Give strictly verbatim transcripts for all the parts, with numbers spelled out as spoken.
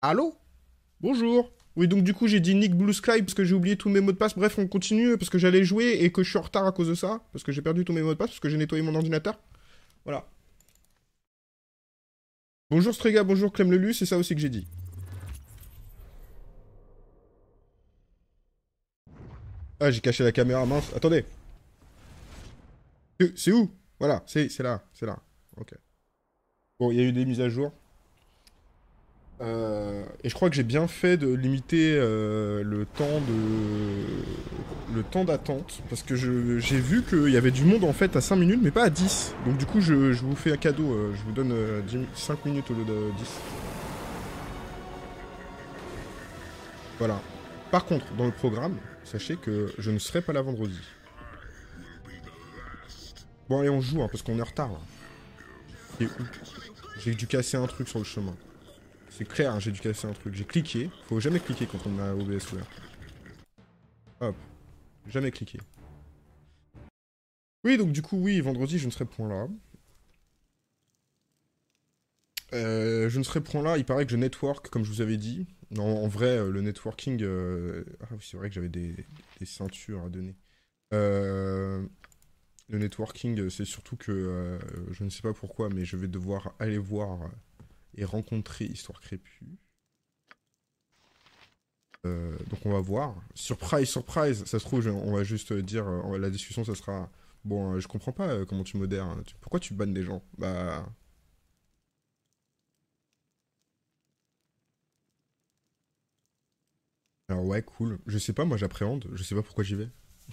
Allô? Bonjour. Oui, donc du coup, j'ai dit Nick Blue Sky parce que j'ai oublié tous mes mots de passe. Bref, on continue parce que j'allais jouer et que je suis en retard à cause de ça. Parce que j'ai perdu tous mes mots de passe parce que j'ai nettoyé mon ordinateur. Voilà. Bonjour Strega, bonjour Clem Lelu, c'est ça aussi que j'ai dit. Ah, j'ai caché la caméra, mince. Attendez. C'est c'est où? Voilà, c'est c'est là, c'est là. Ok. Bon, il y a eu des mises à jour. Euh, et je crois que j'ai bien fait de limiter euh, le temps de le temps d'attente parce que je- j'ai vu qu'il y avait du monde en fait à cinq minutes mais pas à dix. Donc du coup je, je vous fais un cadeau, euh, je vous donne euh, dix cinq minutes au lieu de dix. Voilà. Par contre, dans le programme, sachez que je ne serai pas là vendredi. Bon allez on joue hein, parce qu'on est en retard là. Et où? J'ai dû casser un truc sur le chemin. C'est clair, hein, j'ai dû casser un truc. J'ai cliqué. Faut jamais cliquer quand on a O B S ouvert. Hop, jamais cliquer. Oui, donc du coup, oui, vendredi, je ne serai point là. Euh, je ne serai point là, il paraît que je network, comme je vous avais dit. Non, en vrai, euh, le networking... euh, Ah oui, c'est vrai que j'avais des, des ceintures à donner. Euh, Le networking, euh, c'est surtout que... euh, je ne sais pas pourquoi, mais je vais devoir aller voir et rencontrer Histoire Crépue. Euh, donc on va voir. Surprise, surprise, ça se trouve, je- on va juste dire... euh, la discussion, ça sera... Bon, euh, je comprends pas euh, comment tu modères. Hein. Tu- Pourquoi tu bannes des gens? Bah... Alors ouais, cool. Je sais pas, moi j'appréhende. Je sais pas pourquoi j'y vais.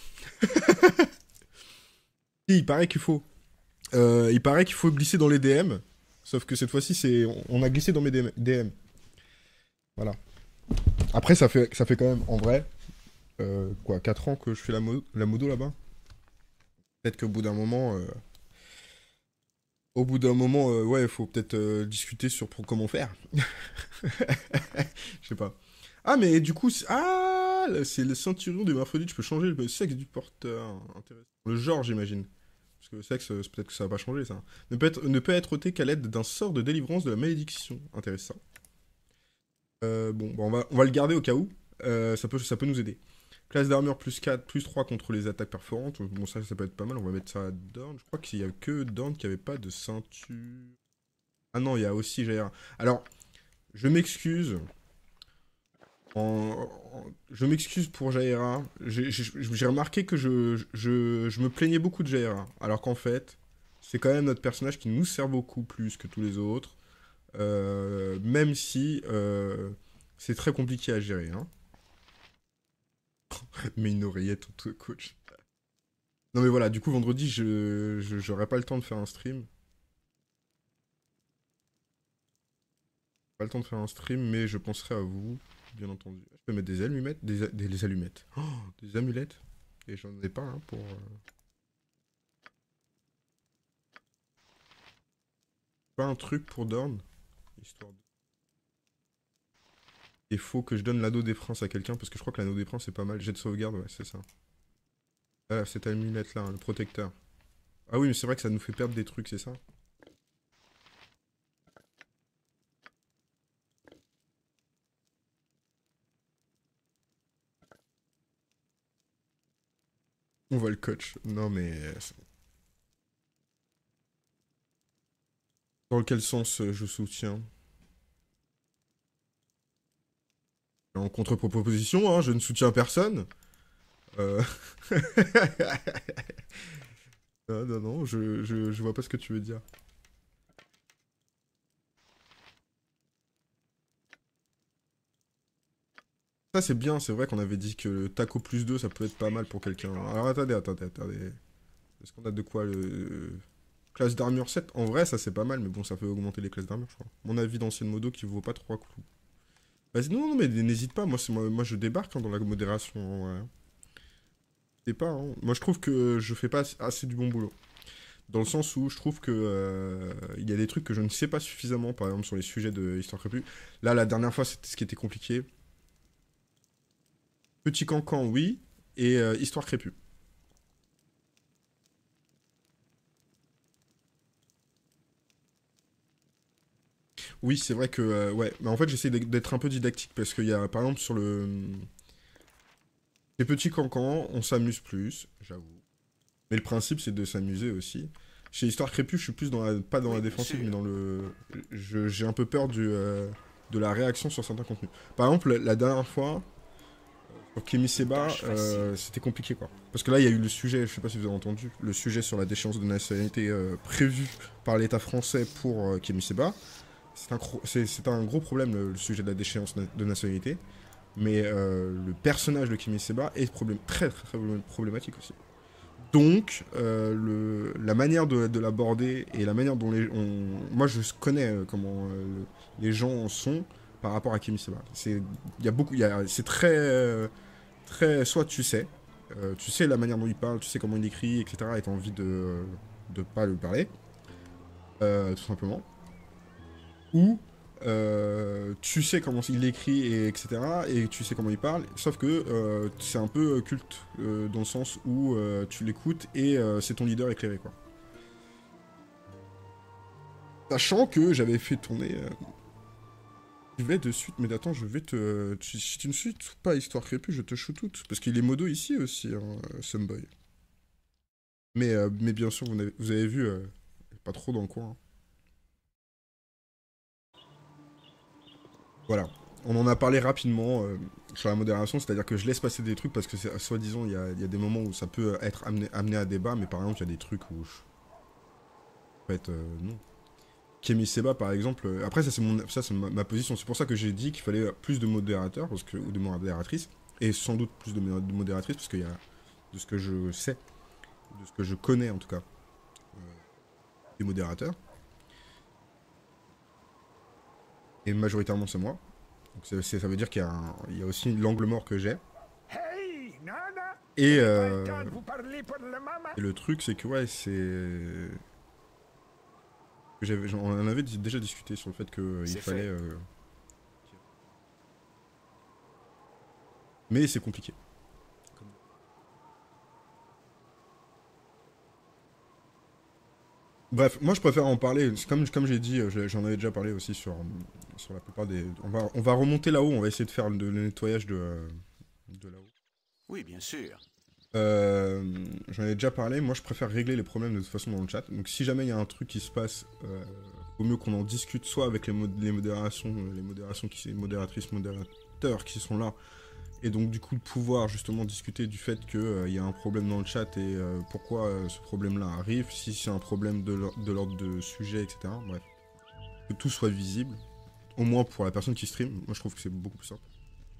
Si, il paraît qu'il faut. Euh, il paraît qu'il faut glisser dans les D M. Sauf que cette fois-ci, c'est on a glissé dans mes D M. Voilà. Après, ça fait, ça fait quand même, en vrai, euh, quoi, quatre ans que je fais la, mo la modo là-bas. Peut-être qu'au bout d'un moment, euh, au bout d'un moment, euh, ouais, il faut peut-être euh, discuter sur pour comment faire. Je sais pas. Ah, mais du coup, c'est- ah, là, c'est le centurion de Morphodite. Je peux changer le sexe du porteur. Intéressant. Le genre, j'imagine. Parce que le sexe, euh, c'est peut-être que ça va pas changer, ça. Ne peut être, ne peut être ôté qu'à l'aide d'un sort de délivrance de la malédiction. Intéressant. Euh, bon, bah, on va, on va le garder au cas où. Euh, ça peut, ça peut nous aider. Classe d'armure plus quatre, plus trois contre les attaques perforantes. Bon, ça, ça peut être pas mal. On va mettre ça à Dorn. Je crois qu'il y a que Dorn qui avait pas de ceinture. Ah non, il y a aussi Jaira. Alors, je m'excuse. En- en- Je m'excuse pour Jaira. J'ai j'ai- j'ai remarqué que je, je, je me plaignais beaucoup de Jaira. Alors qu'en fait, c'est quand même notre personnage qui nous sert beaucoup plus que tous les autres. Euh, même si euh, c'est très compliqué à gérer. Hein. Mais une oreillette en tout coach. Non mais voilà, du coup vendredi, je je- j'aurai pas le temps de faire un stream. Pas le temps de faire un stream, mais je penserai à vous, bien entendu. Je peux mettre des allumettes, des, a- des, des allumettes. Oh, des amulettes. Et j'en ai pas hein, pour... euh, Pas un truc pour Dorn. Histoire de... Il faut que je donne l'anneau des princes à quelqu'un, parce que je crois que l'anneau des princes c'est pas mal. Jet de sauvegarde, ouais, c'est ça. Ah, cette amulette là, hein, le protecteur. Ah oui, mais c'est vrai que ça nous fait perdre des trucs, c'est ça? On voit le coach. Non mais... euh, Dans quel sens euh, je soutiens? En contre-proposition, hein, je ne soutiens personne. Euh... non, non, non, je, je, je vois pas ce que tu veux dire. Ça, c'est bien, c'est vrai qu'on avait dit que le taco plus deux ça peut être pas mal pour quelqu'un. Alors attendez, attendez, attendez. Est-ce qu'on a de quoi le... Classe d'armure sept. En vrai, ça c'est pas mal, mais bon, ça fait augmenter les classes d'armure, je crois. Mon avis d'ancienne modo qui vaut pas trois clous. Vas-y, non, non, mais n'hésite pas, moi, c'est moi, moi je débarque hein, dans la modération. En vrai. C'est pas, hein. Moi je trouve que je fais pas assez du bon boulot. Dans le sens où je trouve que euh, il y a des trucs que je ne sais pas suffisamment, par exemple sur les sujets de Histoire Crépue. Là, la dernière fois, c'était ce qui était compliqué. Petit Cancan, oui, et euh, Histoire Crépue. Oui, c'est vrai que... euh, ouais, mais en fait, j'essaie d'être un peu didactique, parce qu'il y a, par exemple, sur le... Les petits cancans, on s'amuse plus, j'avoue. Mais le principe, c'est de s'amuser aussi. Chez Histoire Crépue, je suis plus dans la... pas dans la Oui, bien défensive, mais sûr. dans le... je- J'ai un peu peur du, euh, de la réaction sur certains contenus. Par exemple, la dernière fois, pour Kémy Une Seba, tâche euh, facile. c'était compliqué, quoi. Parce que là, il y a eu le sujet, je sais pas si vous avez entendu, le sujet sur la déchéance de nationalité euh, prévue par l'État français pour euh, Kémy Seba. C'est un, gros- c'est- c'est un gros problème, le, le sujet de la déchéance na- de nationalité. Mais euh, le personnage de Kémy Seba est problème, très, très, très problématique aussi. Donc, euh, le, la manière de, de l'aborder et la manière dont les... On, moi, je connais euh, comment euh, le- les gens sont par rapport à Kémy Seba. C'est, il y a beaucoup... il y a- C'est très... euh, très... Soit tu sais, euh, tu sais la manière dont il parle, tu sais comment il écrit, et cetera. Et t'as envie de de pas lui parler, euh, tout simplement. Ou euh, tu sais comment il écrit, et etc. Et tu sais comment il parle, sauf que euh, c'est un peu culte, euh, dans le sens où euh, tu l'écoutes et euh, c'est ton leader éclairé, quoi. Sachant que j'avais fait tourner... euh, je vais de suite, mais attends, je vais te... tu- Si tu ne suis pas Histoire Crépue, je te shoot toute. Parce qu'il est modo ici aussi, hein, euh, Sunboy. Mais, euh, mais bien sûr, vous avez, vous avez vu, euh, pas trop dans le coin, hein. Voilà. On en a parlé rapidement euh, sur la modération, c'est-à-dire que je laisse passer des trucs parce que, c'est- soi-disant, il y a, il y a des moments où ça peut être amené, amené à débat, mais par exemple, il y a des trucs où... je- En fait, euh, non. Kémy Seba, par exemple... euh, après, ça, c'est mon, ça, c'est ma, ma position. C'est pour ça que j'ai dit qu'il fallait plus de modérateurs, parce que, ou de modératrices, et sans doute plus de, mo- de modératrices, parce qu'il y a, de ce que je sais, de ce que je connais, en tout cas, euh, des modérateurs. Et majoritairement, c'est moi. Donc, c'est- c'est- ça veut dire qu'il y, a un- il y a aussi l'angle mort que j'ai. Hey, Nana, je Et, n'ai pas le temps euh, de vous parler pour le moment. et le truc, c'est que, ouais, c'est... que j'avais- j'en- on en avait di- déjà discuté sur le fait qu'il C'est fallait... fait. euh, Mais c'est compliqué. Bref, moi je préfère en parler. C'est Comme, comme j'ai dit, euh, j'ai- j'en avais déjà parlé aussi sur, euh, sur la plupart des... On va, on va remonter là-haut, on va essayer de faire le, le nettoyage de, euh, de là-haut. Oui, bien sûr. Euh, J'en ai déjà parlé, moi je préfère régler les problèmes de toute façon dans le chat. Donc si jamais il y a un truc qui se passe, euh, vaut mieux qu'on en discute soit avec les, mod- les modérations, euh, les modérations qui les modératrices, modérateurs qui sont là, et donc du coup de pouvoir justement discuter du fait qu'il euh, y a un problème dans le chat et euh, pourquoi euh, ce problème-là arrive, si c'est un problème de l'or- de l'ordre de sujet, et cetera. Bref, que tout soit visible, au moins pour la personne qui stream. Moi je trouve que c'est beaucoup plus simple.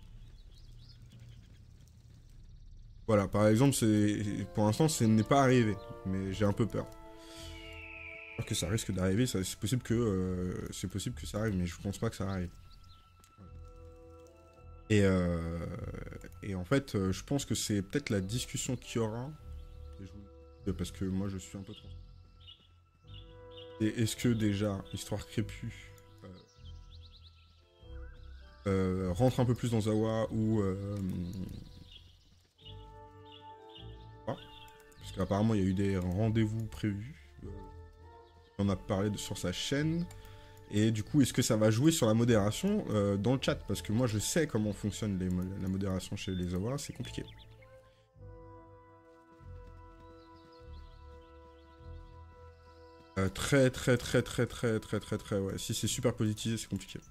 Voilà, par exemple, c'est pour l'instant, ce n'est pas arrivé, mais j'ai un peu peur. Alors que ça risque d'arriver, ça- c'est possible que euh, c'est possible que ça arrive, mais je pense pas que ça arrive. Et, euh, et en fait, euh, je pense que c'est peut-être la discussion qu'il y aura. Et je vous le dis parce que moi, je suis un peu trop. Et est-ce que déjà, Histoire Crépue euh, euh, rentre un peu plus dans Zawa ou euh, pas? Parce qu'apparemment, il y a eu des rendez-vous prévus. Euh, on en a parlé de- sur sa chaîne. Et du coup, est-ce que ça va jouer sur la modération euh, dans le chat? Parce que moi, je sais comment fonctionne les mo- la modération chez les Zawa, c'est compliqué. Euh, très, très, très, très, très, très, très, très, ouais. Si c'est super politisé, c'est compliqué.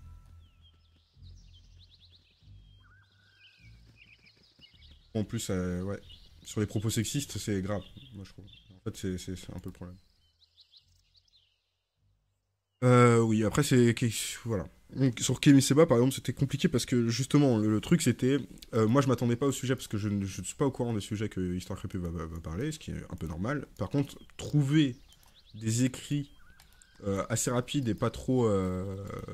En plus, euh, ouais. Sur les propos sexistes, c'est grave, moi je trouve. En fait, c'est c'est- c'est un peu le problème. Euh, oui, après, c'est. Voilà. Donc, sur Kémy Seba, par exemple, c'était compliqué parce que justement, le, le truc c'était. Euh, moi, je m'attendais pas au sujet parce que je ne je ne suis pas au courant des sujets que Histoire Crépue va, va, va parler, ce qui est un peu normal. Par contre, trouver des écrits euh, assez rapides et pas trop. euh,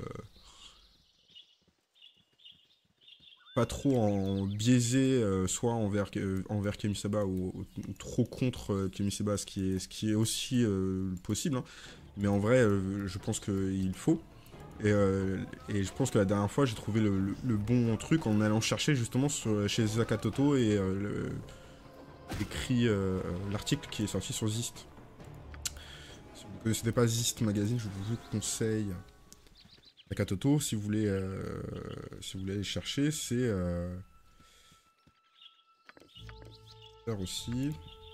pas trop en biaisé, euh, soit envers, euh, envers Kémy Seba ou, ou- ou trop contre euh, Kémy Seba, ce qui est, ce qui est aussi euh, possible, hein. Mais en vrai, euh, je pense qu'il faut. Et, euh, et je pense que la dernière fois, j'ai trouvé le, le- le bon truc en allant chercher justement sur- chez Zakatoto et euh, le- écrit euh, l'article qui est sorti sur Zist. Si vous ne connaissez pas Zist Magazine, je vous conseille. Takatoto, si vous voulez, euh, si vous voulez aller chercher, c'est... Euh... aussi.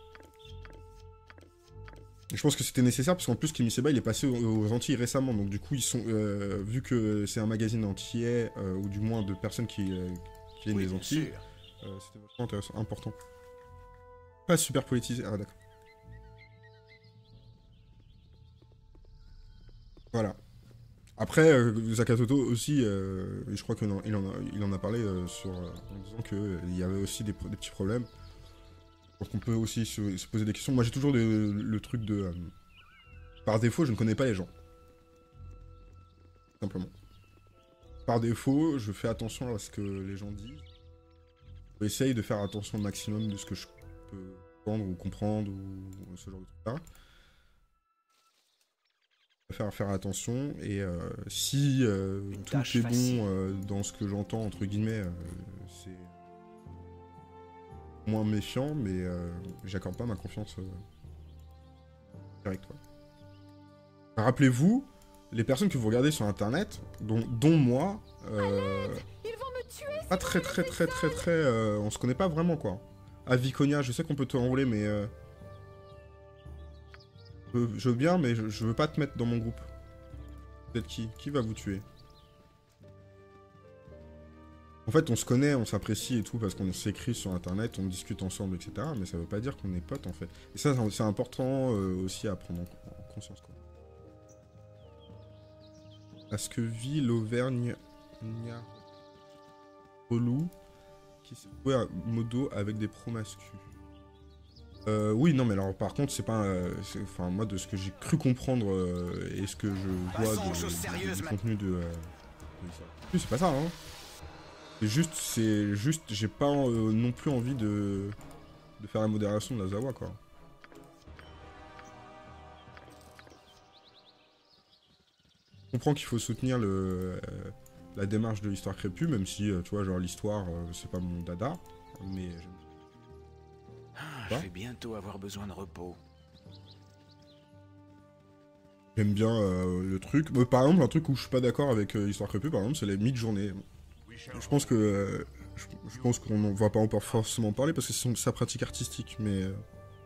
Et je pense que c'était nécessaire parce qu'en plus Kimiseba il est passé aux, aux Antilles récemment, donc du coup ils sont, euh, vu que c'est un magazine antillais, euh, ou du moins de personnes qui, euh, qui viennent Oui, des bien Antilles, sûr. euh, c'était vachement intéressant, important. Pas super politisé, ah d'accord. Voilà. Après, euh, Zakatoto aussi, euh, et je crois qu'il en, il en, a, il en a parlé euh, sur, euh, en disant qu'il y avait aussi des, des petits problèmes. Donc on peut aussi se, se poser des questions. Moi j'ai toujours de- le truc de... euh, par défaut, je ne connais pas les gens. Simplement. Par défaut, je fais attention à ce que les gens disent. J'essaye de faire attention au maximum de ce que je peux entendre ou comprendre ou ce genre de trucs-là. Faire, faire attention et euh, si euh, tout tâche est facile. bon euh, dans ce que j'entends, entre guillemets, euh, c'est moins méfiant, mais euh, j'accorde pas ma confiance euh, directe. Quoi. Rappelez-vous, les personnes que vous regardez sur internet, dont, dont moi, euh, Ils vont me tuer. pas très très très très très, euh, on se connaît pas vraiment quoi. À Viconia, je sais qu'on peut te enrouler, mais euh, je, je veux bien, mais je, je veux pas te mettre dans mon groupe. Vous êtes qui? Qui va vous tuer? En fait, on se connaît, on s'apprécie et tout, parce qu'on s'écrit sur internet, on discute ensemble, et cetera. Mais ça veut pas dire qu'on est potes en fait. Et ça, c'est important euh, aussi à prendre en, en conscience quoi. Est-ce que vit l'Auvergne relou qui s'est joué à modo avec des pros mascus? Euh, oui, non, mais alors par contre, c'est pas. Euh, c'est- Enfin, moi, de ce que j'ai cru comprendre euh, et ce que je vois Passons aux de, choses de- sérieuses, du ma- contenu de. Euh, de ça. Oui, c'est pas ça, hein. C'est juste, c'est juste, j'ai pas euh, non plus envie de, de faire la modération de la Zawa, quoi. Je comprends qu'il faut soutenir le, euh, la démarche de l'histoire crépue, même si, euh, tu vois, genre l'histoire, euh, c'est pas mon dada, mais j'aime Ah, Quoi je vais bientôt avoir besoin de repos. J'aime bien euh, le truc. Mais par exemple, un truc où je suis pas d'accord avec euh, Histoire Crépue, par exemple, c'est les mid-journées. Je pense que euh, je, je pense qu'on ne va pas en forcément en parler parce que c'est sa pratique artistique. Mais euh,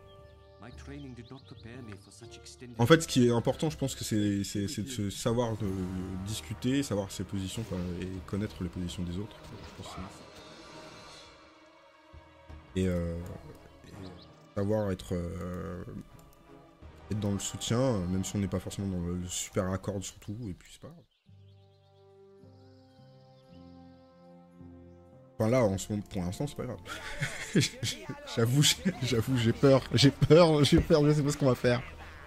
en fait, ce qui est important, je pense que c'est c'est- c'est de se savoir euh, discuter, savoir ses positions quoi, et connaître les positions des autres. Je pense que c'est- et, euh, et savoir être euh, être dans le soutien, même si on n'est pas forcément dans le super accord sur tout, et puis c'est pas grave. Enfin là, en ce moment, pour l'instant, c'est pas grave. J'avoue, j'ai- j'avoue, j'ai peur, j'ai peur, j'ai peur, je sais pas ce qu'on va faire.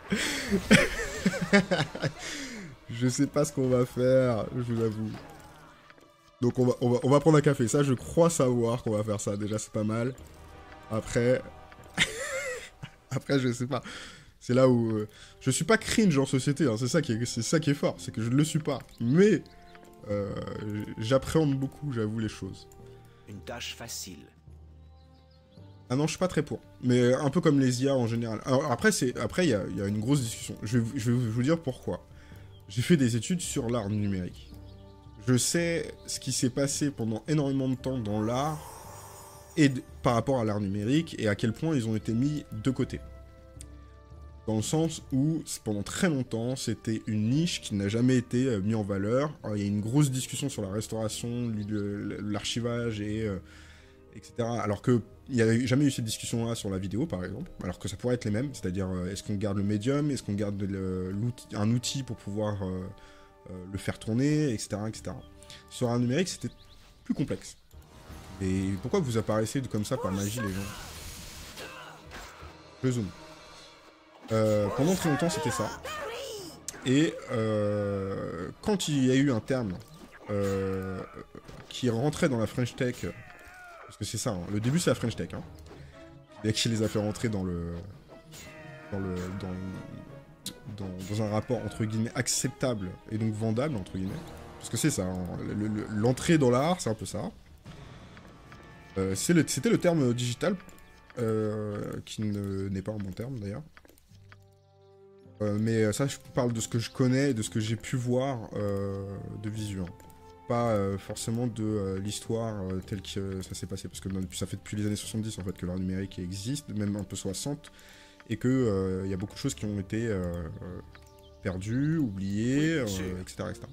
Je sais pas ce qu'on va faire, je vous avoue. Donc on va, on va, on va prendre un café, ça je crois savoir qu'on va faire ça, déjà c'est pas mal. Après... Après je sais pas. C'est là où... euh, je suis pas cringe en société, hein, c'est ça, qui est- c'est ça qui est fort, c'est que je ne le suis pas. Mais... euh, j'appréhende beaucoup, j'avoue, les choses. Une tâche facile. Ah non, je suis pas très pour. Mais un peu comme les I A en général. Alors après, c'est après il y a, y a une grosse discussion. Je vais, je vais vous dire pourquoi. J'ai fait des études sur l'art numérique. Je sais ce qui s'est passé pendant énormément de temps dans l'art et de- par rapport à l'art numérique et à quel point ils ont été mis de côté. Dans le sens où, pendant très longtemps, c'était une niche qui n'a jamais été euh, mise en valeur. Alors, il y a une grosse discussion sur la restauration, l'archivage et... euh, et cetera. Alors qu'il n'y a jamais eu cette discussion-là sur la vidéo, par exemple, alors que ça pourrait être les mêmes, c'est-à-dire euh, est-ce qu'on garde le médium, est-ce qu'on garde le, l'outil, un outil pour pouvoir euh, euh, le faire tourner, et cetera, et cetera. Sur un numérique, c'était plus complexe. Et pourquoi vous apparaissez comme ça par magie, les gens? Je zoome. Euh, pendant très longtemps, c'était ça. Et euh, quand il y a eu un terme euh, qui rentrait dans la French Tech, parce que c'est ça, hein. Le début c'est la French Tech, hein. Et qui les a fait rentrer dans le, dans le, dans, dans, dans un rapport entre guillemets acceptable et donc vendable entre guillemets, parce que c'est ça, hein. Le- le- l'entrée dans l'art, c'est un peu ça. Euh, c'est le- c'était le terme digital, euh, qui ne- n'est pas un bon terme d'ailleurs. Euh, mais ça, je parle de ce que je connais et de ce que j'ai pu voir euh, de visu. Hein. Pas euh, forcément de euh, l'histoire euh, telle que euh, ça s'est passé. Parce que depuis, ça fait depuis les années soixante-dix en fait, que l'art numérique existe, même un peu soixante. Et qu'il euh, y a beaucoup de choses qui ont été euh, perdues, oubliées, Oui, euh, et cetera, et cetera.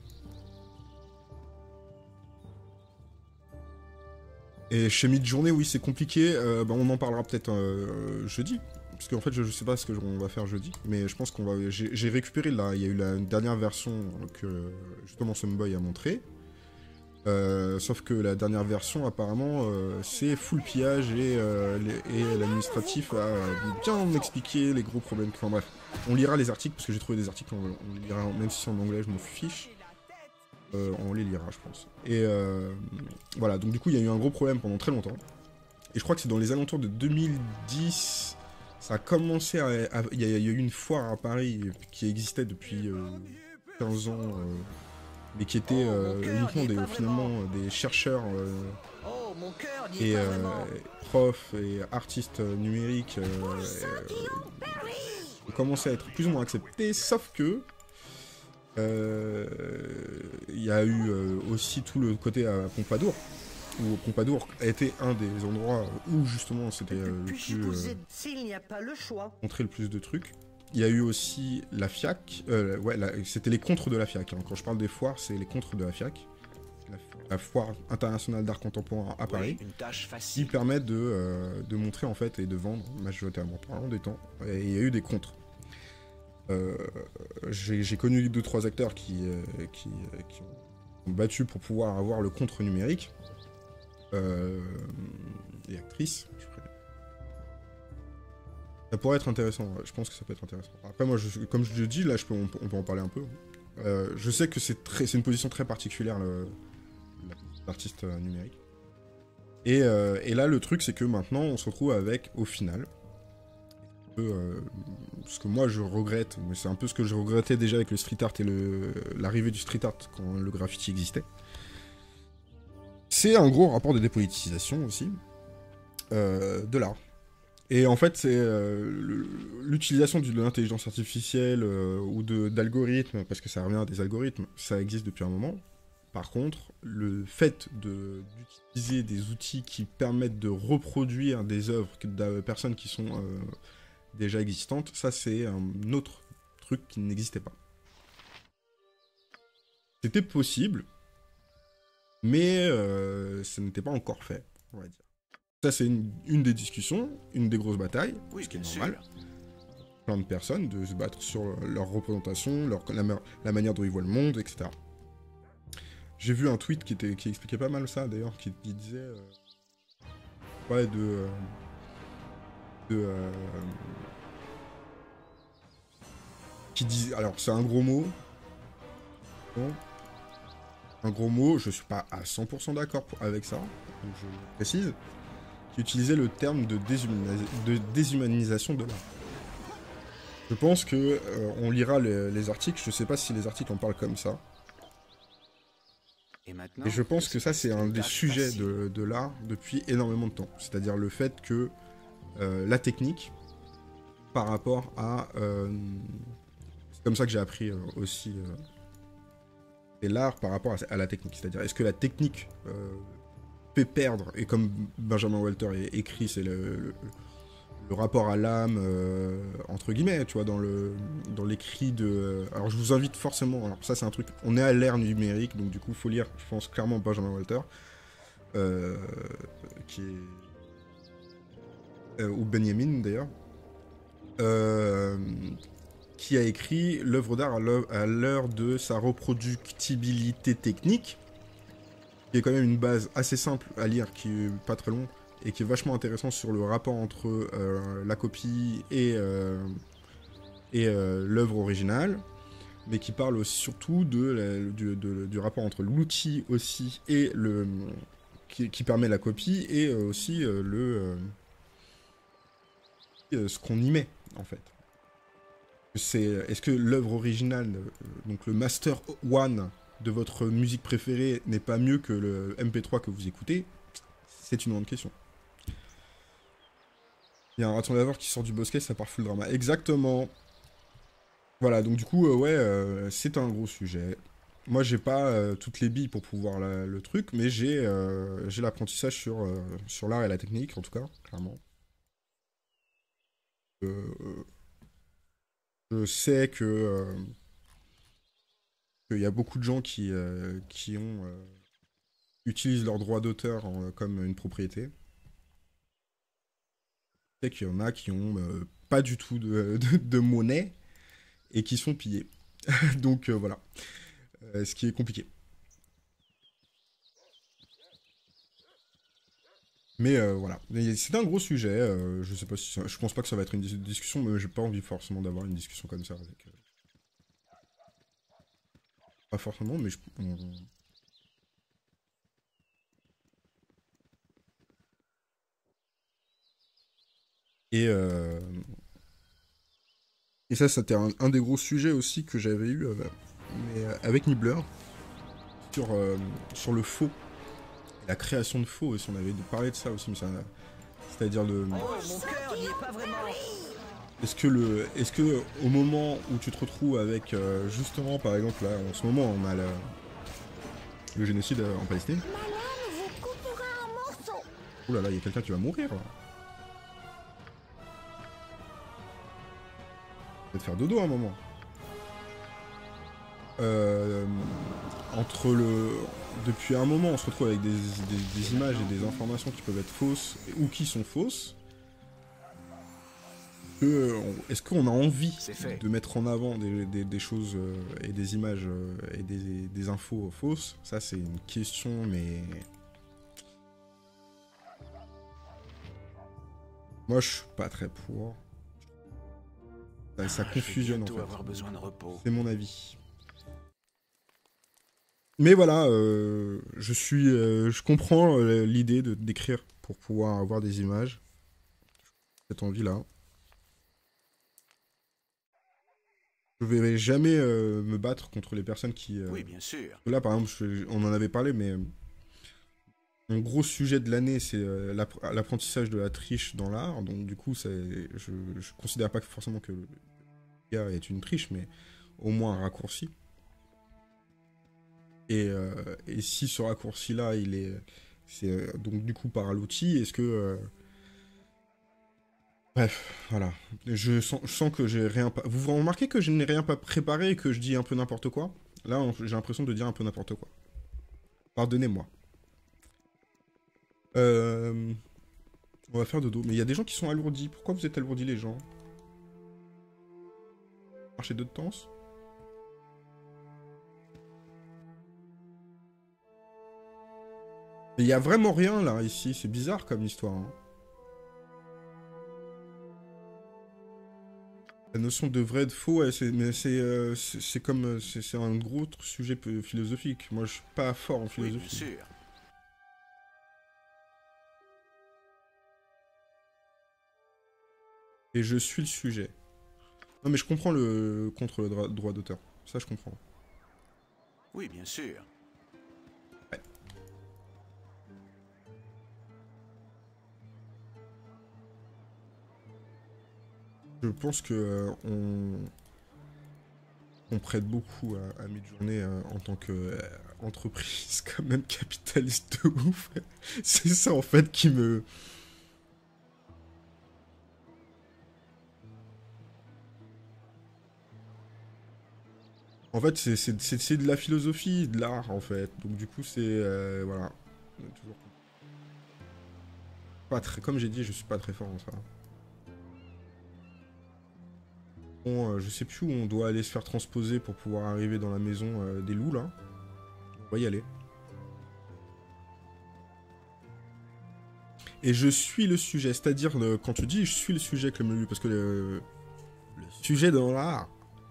Et chez Midjourney, oui, c'est compliqué. Euh, bah, on en parlera peut-être euh, jeudi. Parce qu'en fait, je, je sais pas ce que je- on va faire jeudi. Mais je pense qu'on va. J'ai j'ai récupéré là. Il y a eu la une dernière version que justement Sunboy a montré. Euh, sauf que la dernière version, apparemment, euh, c'est full pillage et, euh, les- et l'administratif a bien expliqué les gros problèmes. Enfin bref, on lira les articles parce que j'ai trouvé des articles, on, on lira, même si c'est en anglais, je m'en fiche. Euh, on les lira, je pense. Et euh, voilà, donc du coup, il y a eu un gros problème pendant très longtemps. Et je crois que c'est dans les alentours de deux mille dix, ça a commencé à... à- Il y, a il y a eu une foire à Paris qui existait depuis euh, quinze ans, euh, mais qui était euh, uniquement des, finalement des chercheurs euh, Oh, mon cœur n'y est et pas euh, vraiment. profs et artistes numériques euh, euh, ont commencé à être plus ou moins acceptés, sauf que euh, il y a eu euh, aussi tout le côté à Pompadour, où Pompadour a été un des endroits où justement c'était euh, le Puis-je plus... euh, poser s'il n'y a pas le choix? montrer le plus de trucs. Il y a eu aussi la FIAC, euh, ouais, la- c'était les contres de la FIAC. Hein. Quand je parle des foires, c'est les contres de la FIAC, la, la foire internationale d'art contemporain à Paris, Oui, une tâche qui facile. permettent de, euh, de montrer en fait et de vendre majoritairement parlant des temps. Et il y a eu des contres. Euh, j'ai j'ai connu deux trois acteurs qui, euh, qui, euh, qui ont battu pour pouvoir avoir le contre numérique. Euh, et actrices, je ferai ça pourrait être intéressant, ouais. Je pense que ça peut être intéressant. Après, moi, je, comme je le dis, là, je peux, on, peut on peut en parler un peu. Euh, je sais que c'est très, c'est une position très particulière, le- l'artiste euh, numérique. Et, euh, et là, le truc, c'est que maintenant, on se retrouve avec, au final, euh, ce que moi, je regrette, mais c'est un peu ce que je regrettais déjà avec le street art et le- l'arrivée du street art quand le graffiti existait. C'est un gros rapport de dépolitisation aussi euh, de l'art. Et en fait, c'est euh, l'utilisation de l'intelligence artificielle euh, ou d'algorithmes, parce que ça revient à des algorithmes, ça existe depuis un moment. Par contre, le fait d'utiliser des outils qui permettent de reproduire des œuvres de personnes qui sont euh, déjà existantes, ça c'est un autre truc qui n'existait pas. C'était possible, mais euh, ça n'était pas encore fait, on va dire. Ça, c'est une, une des discussions, une des grosses batailles, Oui, ce qui est bien normal. sûr. Plein de personnes de se battre sur leur représentation, leur, la, la manière dont ils voient le monde, et cetera. J'ai vu un tweet qui, était, qui expliquait pas mal ça, d'ailleurs, qui, qui disait... Euh, ouais, de... Euh, de... Euh, qui disait... Alors, c'est un gros mot. Bon, un gros mot, je suis pas à cent pour cent d'accord avec ça, donc je précise, qui utilisait le terme de, déshumanis de déshumanisation de l'art. Je pense que euh, on lira les, les articles, je sais pas si les articles en parlent comme ça. Et maintenant, Et je pense que que se ça, c'est passe-t-il? un Une des tâche sujets facile. de, de l'art depuis énormément de temps. C'est-à-dire le fait que euh, la technique, par rapport à... Euh, c'est comme ça que j'ai appris euh, aussi... Euh, et l'art par rapport à, à la technique. C'est-à-dire, est-ce que la technique euh, fait perdre, et comme Benjamin Walter est écrit, c'est le, le, le rapport à l'âme, euh, entre guillemets, tu vois, dans le dans l'écrit de... Alors je vous invite forcément, alors ça c'est un truc, on est à l'ère numérique, donc du coup il faut lire, je pense clairement Benjamin Walter, euh, qui est... Euh, ou Benjamin d'ailleurs, euh, qui a écrit l'œuvre d'art à l'heure de sa reproductibilité technique, qui est quand même une base assez simple à lire, qui est pas très long, et qui est vachement intéressant sur le rapport entre euh, la copie et, euh, et euh, l'œuvre originale, mais qui parle aussi, surtout de la, du, de, du rapport entre l'outil aussi et le qui, qui permet la copie et euh, aussi euh, le euh, ce qu'on y met en fait. C'est est-ce que l'œuvre originale, euh, donc le master one de votre musique préférée n'est pas mieux que le M P trois que vous écoutez? C'est une grande question. Il y a un raton laveur qui sort du bosquet, ça part full drama. Exactement. Voilà, donc du coup, euh, ouais, euh, c'est un gros sujet. Moi, j'ai pas euh, toutes les billes pour pouvoir la- le truc, mais j'ai euh, j'ai l'apprentissage sur, euh, sur l'art et la technique, en tout cas, clairement. Euh, je sais que euh, qu'il y a beaucoup de gens qui, euh, qui ont euh, utilisent leurs droits d'auteur en- comme une propriété. Je sais qu'il y en a qui ont euh, pas du tout de, de- de monnaie et qui sont pillés. Donc euh, voilà. Euh, ce qui est compliqué. Mais euh, voilà. Mais c'est un gros sujet. Euh, je sais pas si ça- je pense pas que ça va être une dis- discussion, mais j'ai pas envie forcément d'avoir une discussion comme ça avec. Euh, pas forcément, mais je, on- et euh, et ça, c'était un, un des gros sujets aussi que j'avais eu euh, mais, euh, avec Nibbler sur euh, sur le faux, la création de faux. Et si on avait parlé de ça aussi, mais ça, c'est-à-dire le. Oh, mon cœur n'y est pas vraiment. Est-ce que le, est-ce que au moment où tu te retrouves avec euh, justement, par exemple là, en ce moment, on a le, le génocide euh, en Palestine. Ouh là là, il y a quelqu'un qui va mourir là. Va te faire dodo à un moment. Euh, entre le, depuis un moment, on se retrouve avec des, des- des images et des informations qui peuvent être fausses ou qui sont fausses. Que, on- est-ce qu'on a envie C'est fait. de mettre en avant des, des- des choses euh, et des images euh, et des, des infos fausses? Ça, c'est une question, mais moi, je suis pas très pour. Ça, ça Ah, je vais confusionne en bientôt fait. avoir besoin de repos. C'est mon avis. Mais voilà, euh, je suis, euh, je comprends euh, l'idée de d'écrire pour pouvoir avoir des images. Cette envie-là. Je vais jamais euh, me battre contre les personnes qui. euh, Oui, bien sûr. Là, par exemple, je- on en avait parlé, mais euh, un gros sujet de l'année, c'est euh, l'app- l'apprentissage de la triche dans l'art. Donc, du coup, c'est, je, je considère pas que forcément que le gars est une triche, mais au moins un raccourci. Et, euh, et si ce raccourci-là, il est, c'est euh, donc du coup par l'outil, est-ce que euh, bref, voilà. Je sens, je sens que j'ai rien. pas- Vous vous remarquez que je n'ai rien pas préparé et que je dis un peu n'importe quoi? Là, on- j'ai l'impression de dire un peu n'importe quoi. Pardonnez-moi. Euh, on va faire dodo. Mais il y a des gens qui sont alourdis. Pourquoi vous êtes alourdis, les gens? Marché de temps? Il y a vraiment rien là, ici. C'est bizarre comme histoire. Hein. La notion de vrai et de faux, ouais, c'est, mais c'est, euh, c'est, c'est comme, euh, c'est, c'est un gros tr- sujet peu- philosophique. Moi, je suis pas fort en Oui, bien philosophie. sûr. Et je suis le sujet. Non, mais je comprends le contre le dra- droit d'auteur. Ça, je comprends. Oui, bien sûr. Ouais. Je pense que euh, on, on prête beaucoup à, à Midjourney euh, en tant qu'entreprise quand même capitaliste de ouf. C'est ça en fait qui me. En fait, c'est c'est- c'est- c'est de la philosophie, de l'art en fait. Donc du coup, c'est euh, voilà. Toujours pas très. Comme j'ai dit, je suis pas très fort en ça. Bon, euh, je sais plus où on doit aller se faire transposer pour pouvoir arriver dans la maison euh, des loups là. On va y aller. Et je suis le sujet, c'est-à-dire le- quand tu dis je suis le sujet comme le parce que le, le sujet dans l'art.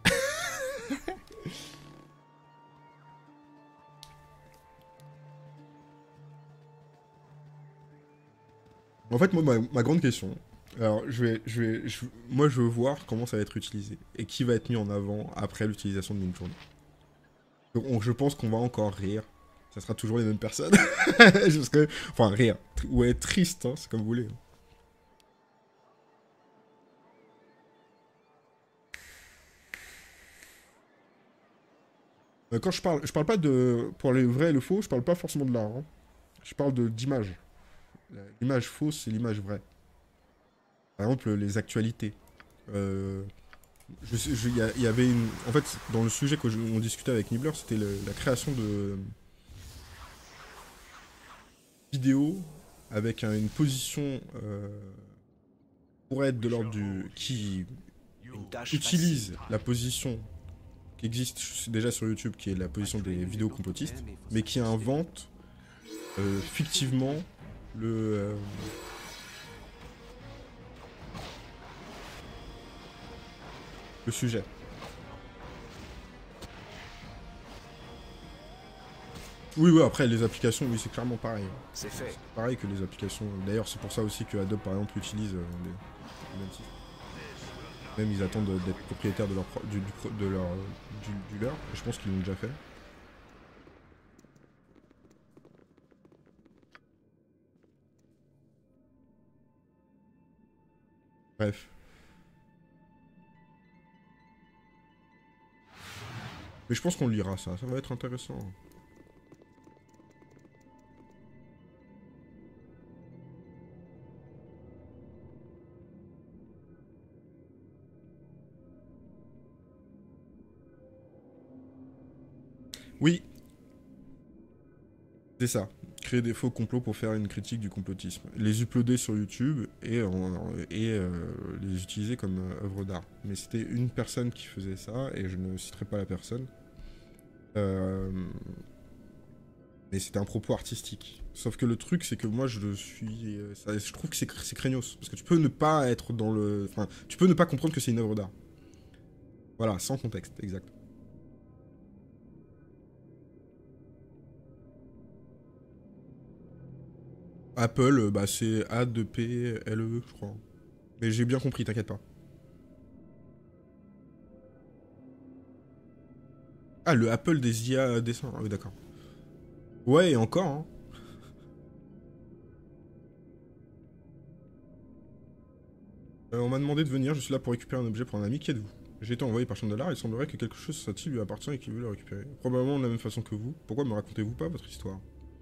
En fait, moi, ma, ma grande question. Alors, je vais, je vais, je- moi, je veux voir comment ça va être utilisé et qui va être mis en avant après l'utilisation de Midjourney. Donc, on- je pense qu'on va encore rire. Ça sera toujours les mêmes personnes. Parce que, enfin, rire ou être triste, hein, c'est comme vous voulez. Euh, quand je parle, je parle pas de... Pour les vrais et le faux, je parle pas forcément de l'art. Hein. Je parle de d'image. L'image fausse, c'est l'image vraie. Par exemple, les actualités. Euh, je sais, je- il y, a- il y avait une... En fait, dans le sujet qu'on discutait avec Nibbler, c'était le- la création de vidéos avec un- une position euh, pour être de l'ordre du... qui Une tâche utilise facile. la position qui existe déjà sur YouTube, qui est la position des vidéos complotistes, mais qui invente euh, fictivement le... euh, le sujet. Oui, oui, après, les applications, oui, c'est clairement pareil. C'est fait. C'est pareil que les applications. D'ailleurs, c'est pour ça aussi que Adobe, par exemple, utilise euh, les, les mêmes systèmes. Même, ils attendent d'être propriétaires de leur, pro- du, du pro- de leur, du, du leur. Et je pense qu'ils l'ont déjà fait. Bref. Mais je pense qu'on lira ça. Ça va être intéressant. Oui, c'est ça. Créer des faux complots pour faire une critique du complotisme. Les uploader sur YouTube et, en- et euh, les utiliser comme euh, œuvre d'art. Mais c'était une personne qui faisait ça, et je ne citerai pas la personne. Euh, mais c'était un propos artistique. Sauf que le truc, c'est que moi, je suis... euh, ça- je trouve que c'est c'est craignos. Parce que tu peux ne pas être dans le... Enfin, tu peux ne pas comprendre que c'est une œuvre d'art. Voilà, sans contexte, exact. Apple, euh, bah, c'est A deux P L E, je crois. Mais j'ai bien compris, t'inquiète pas. Ah, le Apple des I A dessins. Ah oui, d'accord. Ouais, et encore, hein. Euh, on m'a demandé de venir, je suis là pour récupérer un objet pour un ami. Qui êtes-vous? J'ai été envoyé par Chandelar, il semblerait que quelque chose soit-il lui appartient et qu'il veut le récupérer. Probablement de la même façon que vous. Pourquoi me racontez-vous pas votre histoire?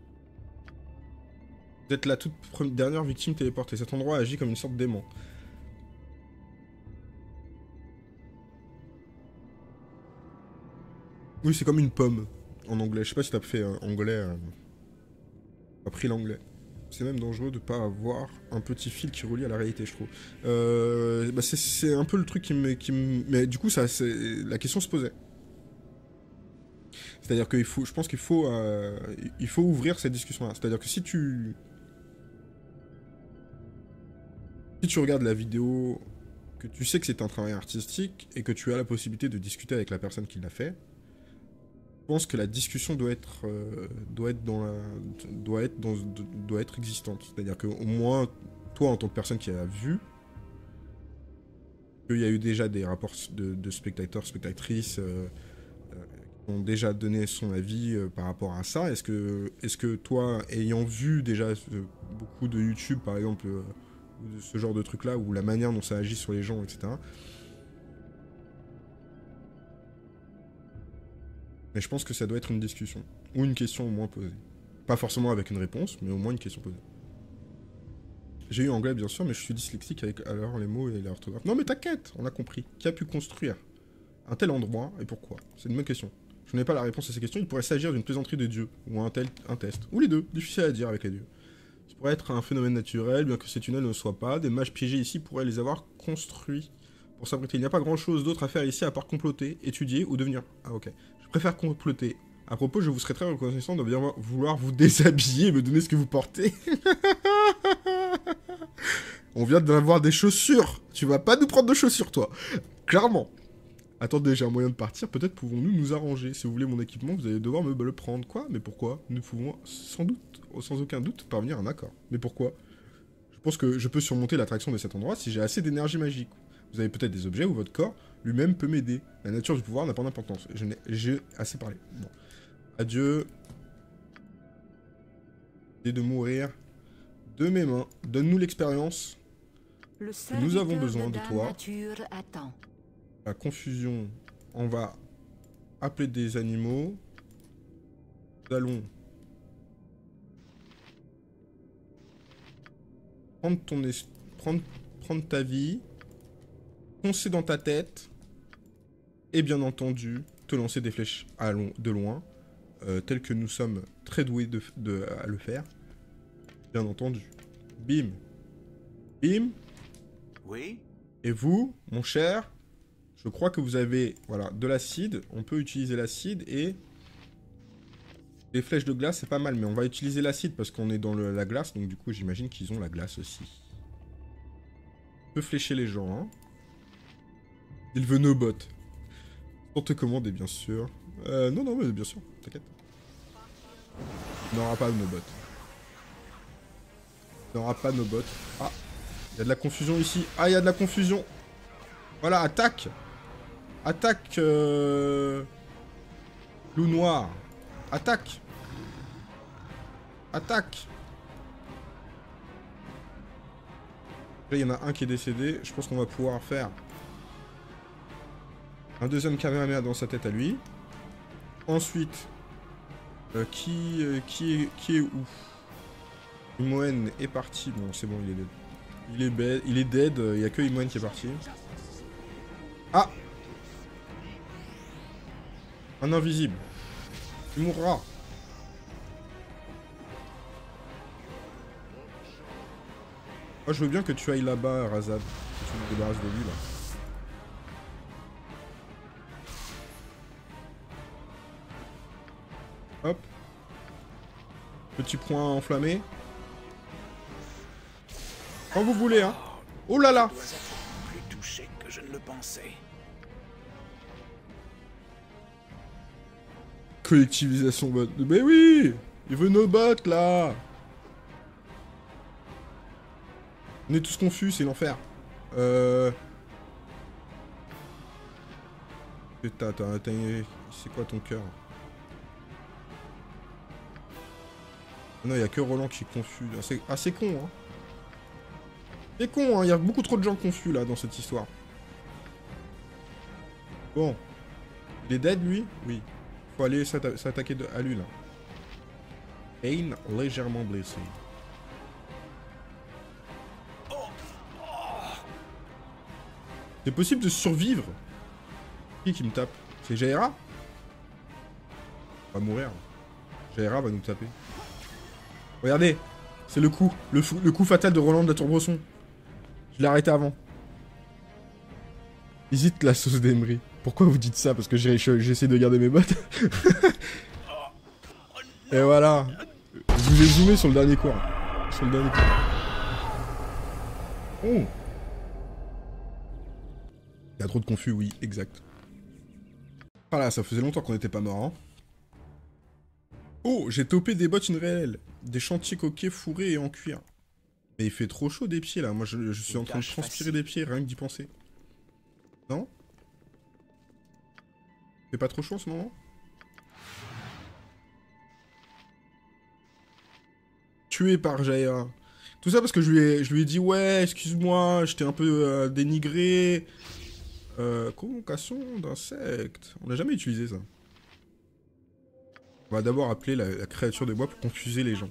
Vous êtes la toute pre- dernière victime téléportée. Cet endroit agit comme une sorte d'aimant. Oui, c'est comme une pomme en anglais. Je sais pas si t'as fait euh, anglais. Euh... appris l'anglais. C'est même dangereux de pas avoir un petit fil qui relie à la réalité, je trouve. Euh, bah c'est- c'est un peu le truc qui me... Qui me... Mais du coup, ça, la question se posait. C'est-à-dire qu'il faut... Je pense qu'il faut... Euh, il faut ouvrir cette discussion-là. C'est-à-dire que si tu... Si tu regardes la vidéo, que tu sais que c'est un travail artistique, et que tu as la possibilité de discuter avec la personne qui l'a fait, je pense que la discussion doit être, euh, doit être, dans la, doit être, dans, doit être existante. C'est-à-dire qu'au moins, toi, en tant que personne qui a vu, qu'il y a eu déjà des rapports de, de spectateurs, spectatrices, euh, euh, qui ont déjà donné son avis euh, par rapport à ça. Est-ce que, est-ce que toi, ayant vu déjà euh, beaucoup de YouTube, par exemple, euh, ou de ce genre de trucs-là, ou la manière dont ça agit sur les gens, et cetera. Mais je pense que ça doit être une discussion. Ou une question au moins posée. Pas forcément avec une réponse, mais au moins une question posée. J'ai eu anglais bien sûr, mais je suis dyslexique avec alors les mots et l'orthographe. Non mais t'inquiète, on a compris. Qui a pu construire un tel endroit et pourquoi? C'est une bonne question. Je n'ai pas la réponse à ces questions, il pourrait s'agir d'une plaisanterie de Dieu, ou un tel un test. Ou les deux, difficile à dire avec les dieux. Ça pourrait être un phénomène naturel, bien que ces tunnels ne le soient pas. Des mages piégés ici pourraient les avoir construits pour s'abriter. Il n'y a pas grand chose d'autre à faire ici à part comploter, étudier ou devenir... Ah ok. Je préfère comploter. À propos, je vous serais très reconnaissant de bien vouloir vous déshabiller et me donner ce que vous portez. On vient d'avoir des chaussures. Tu vas pas nous prendre de chaussures, toi. Clairement. Attendez, j'ai un moyen de partir. Peut-être pouvons-nous nous arranger. Si vous voulez mon équipement, vous allez devoir me le prendre. Quoi? Mais pourquoi? Nous pouvons sans doute, sans aucun doute, parvenir à un accord. Mais pourquoi? Je pense que je peux surmonter l'attraction de cet endroit si j'ai assez d'énergie magique. Vous avez peut-être des objets où votre corps lui-même peut m'aider. La nature du pouvoir n'a pas d'importance. J'ai assez parlé. Bon. Adieu. Et de mourir de mes mains. Donne-nous l'expérience. Nous avons besoin de toi. La confusion. On va appeler des animaux. Nous allons prendre ton es... prendre... prendre ta vie, foncer dans ta tête, et bien entendu, te lancer des flèches à long... de loin, euh, tel que nous sommes très doués de... De... à le faire. Bien entendu. Bim. Bim. Oui? Et vous, mon cher, je crois que vous avez, voilà, de l'acide. On peut utiliser l'acide et... Les flèches de glace, c'est pas mal, mais on va utiliser l'acide parce qu'on est dans le, la glace, donc du coup, j'imagine qu'ils ont la glace aussi. On peut flécher les gens, hein. Il veut nos bottes. Pour te commander, bien sûr. Euh, non, non, mais bien sûr, t'inquiète. Il n'aura pas nos bottes. Il n'aura pas nos bottes. Ah, il y a de la confusion ici. Ah, il y a de la confusion. Voilà, attaque. Attaque. Euh... Loup noir. Attaque. Attaque. Là, il y en a un qui est décédé. Je pense qu'on va pouvoir faire un deuxième Kamehameha dans sa tête à lui. Ensuite, euh, qui, euh, qui, est, qui est où? Imoen est parti. Bon, c'est bon, il est dead. Il est, dead. Il est dead. Il n'y a que Imoen qui est parti. Ah! Un invisible. Il mourra. Moi, je veux bien que tu ailles là-bas, Razad. Que tu me débarrasses de lui, là. Hop. Petit point enflammé. Quand vous voulez, hein. Oh là là. Plus touché que je ne le pensais. Collectivisation bot. Mais oui. Il veut nos bots, là. On est tous confus, c'est l'enfer. Euh... T'as, t'as, t'as... C'est quoi ton cœur? Non, il n'y a que Roland qui est confus. Ah, c'est ah, c'est con, hein. C'est con, hein. Il y a beaucoup trop de gens confus, là, dans cette histoire. Bon. Il est dead, lui? Oui. Faut aller s'attaquer à lui, là. Pain légèrement blessé. C'est possible de survivre? Qui qui me tape? C'est Jaira? On va mourir. Jaira va nous taper. Regardez, c'est le coup. Le, le coup fatal de Roland de la Tourbresson. Je l'ai arrêté avant. Hésite la sauce d'Emery. Pourquoi vous dites ça? Parce que j'essaie de garder mes bottes. Et voilà. Je vous ai zoomé sur le dernier cours. Sur le dernier cours. Oh. Il y a trop de confus, oui, exact. Voilà, ça faisait longtemps qu'on n'était pas mort, hein. Oh, j'ai topé des bottes in réel. Des chantiers coquets fourrés et en cuir. Mais il fait trop chaud des pieds, là. Moi, je, je suis en train de transpirer des pieds, rien que d'y penser. Non? Il fait pas trop chaud en ce moment? Tué par Jaya. Tout ça parce que je lui ai, je lui ai dit, ouais, excuse-moi, j'étais un peu euh, dénigré. Euh, convocation d'insectes. On n'a jamais utilisé ça. On va d'abord appeler la, la créature des bois pour confuser les gens.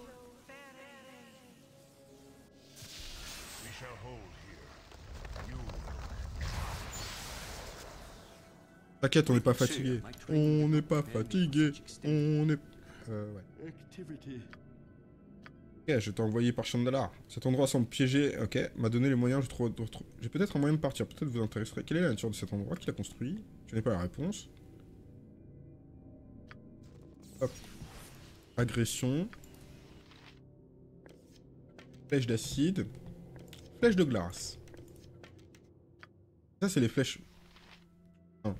T'inquiète, on n'est pas fatigué. On n'est pas fatigué. On est... Euh, ouais. Ok, je t'ai envoyé par Chandala. Cet endroit semble piégé. Ok, m'a donné les moyens. Je trouve. J'ai peut-être un moyen de partir. Peut-être vous intéresserait. Quelle est la nature de cet endroit? Qui l'a construit? Je n'ai pas la réponse. Hop. Agression. Flèche d'acide. Flèche de glace. Ça, c'est les flèches. un.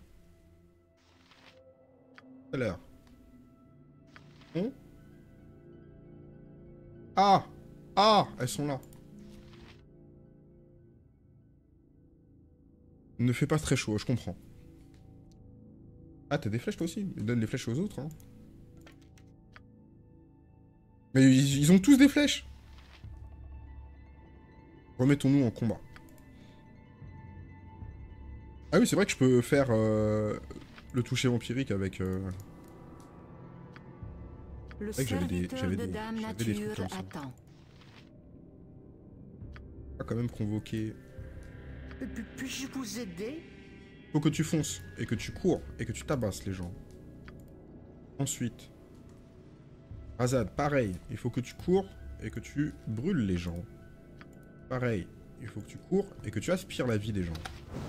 Tout à l'heure. Bon. Ah! Ah! Elles sont là. Ne fait pas très chaud, je comprends. Ah, t'as des flèches toi aussi? Donne les flèches aux autres, hein. Mais ils, ils ont tous des flèches! Remettons-nous en combat. Ah oui, c'est vrai que je peux faire euh, le toucher vampirique avec... Euh... Le C'est vrai que j'avais des- serviteur j'avais de des- Dame j'avais des trucs Nature comme ça. attend. On va quand même convoquer. Puis- Puis-je vous aider? Faut que tu fonces, et que tu cours, et que tu tabasses les gens. Ensuite. Razad, pareil. Il faut que tu cours, et que tu brûles les gens. Pareil. Il faut que tu cours, et que tu aspires la vie des gens.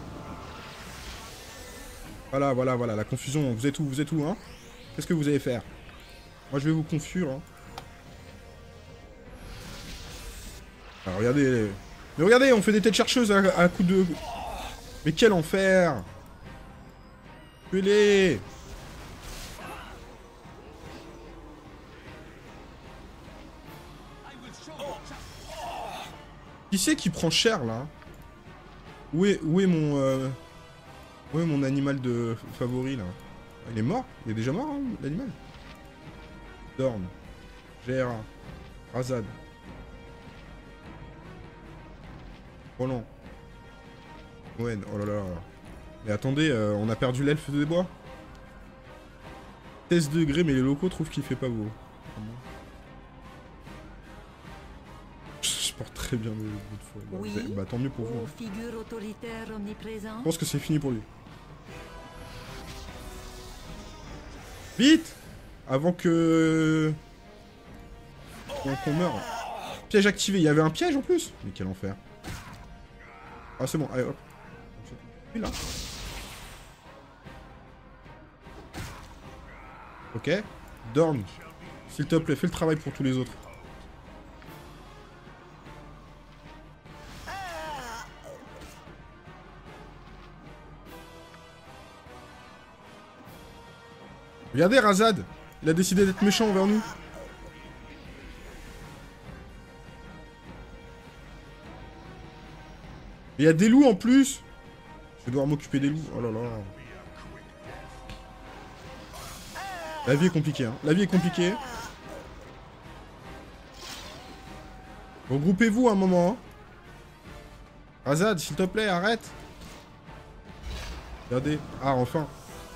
Voilà, voilà, voilà. La confusion. Vous êtes où? Vous êtes où, hein? Qu'est-ce que vous allez faire? Moi, je vais vous confure, hein. Alors, regardez. Mais regardez, on fait des têtes chercheuses à, à coups de... Mais quel enfer! Tuez-les! Qui c'est qui prend cher, là? Où est, où est mon... Euh... Où est mon animal de favori, là? Il est mort? Il est déjà mort, hein, l'animal? Dorn. G R A. Razad. Roland. Owen, oh là là. Mais attendez, euh, on a perdu l'elfe des bois. seize degrés, mais les locaux trouvent qu'il fait pas beau. Je porte très bien le bout de foi. Bah, Oui. vous avez- bah tant mieux pour vous. Aux Hein. figures autoritaires omniprésentes. Je pense que c'est fini pour lui. Vite! Avant que... Qu'on qu'on meure. Piège activé. Il y avait un piège en plus? Mais quel enfer. Ah c'est bon, allez hop. Lui là. Ok. Dorn. S'il te plaît, fais le travail pour tous les autres. Regardez Razad. Il a décidé d'être méchant envers nous. Il y a des loups en plus. Je vais devoir m'occuper des loups. Oh là là. La vie est compliquée, hein. La vie est compliquée. Regroupez-vous un moment. Hein. Razad, s'il te plaît, arrête. Regardez. Ah, enfin.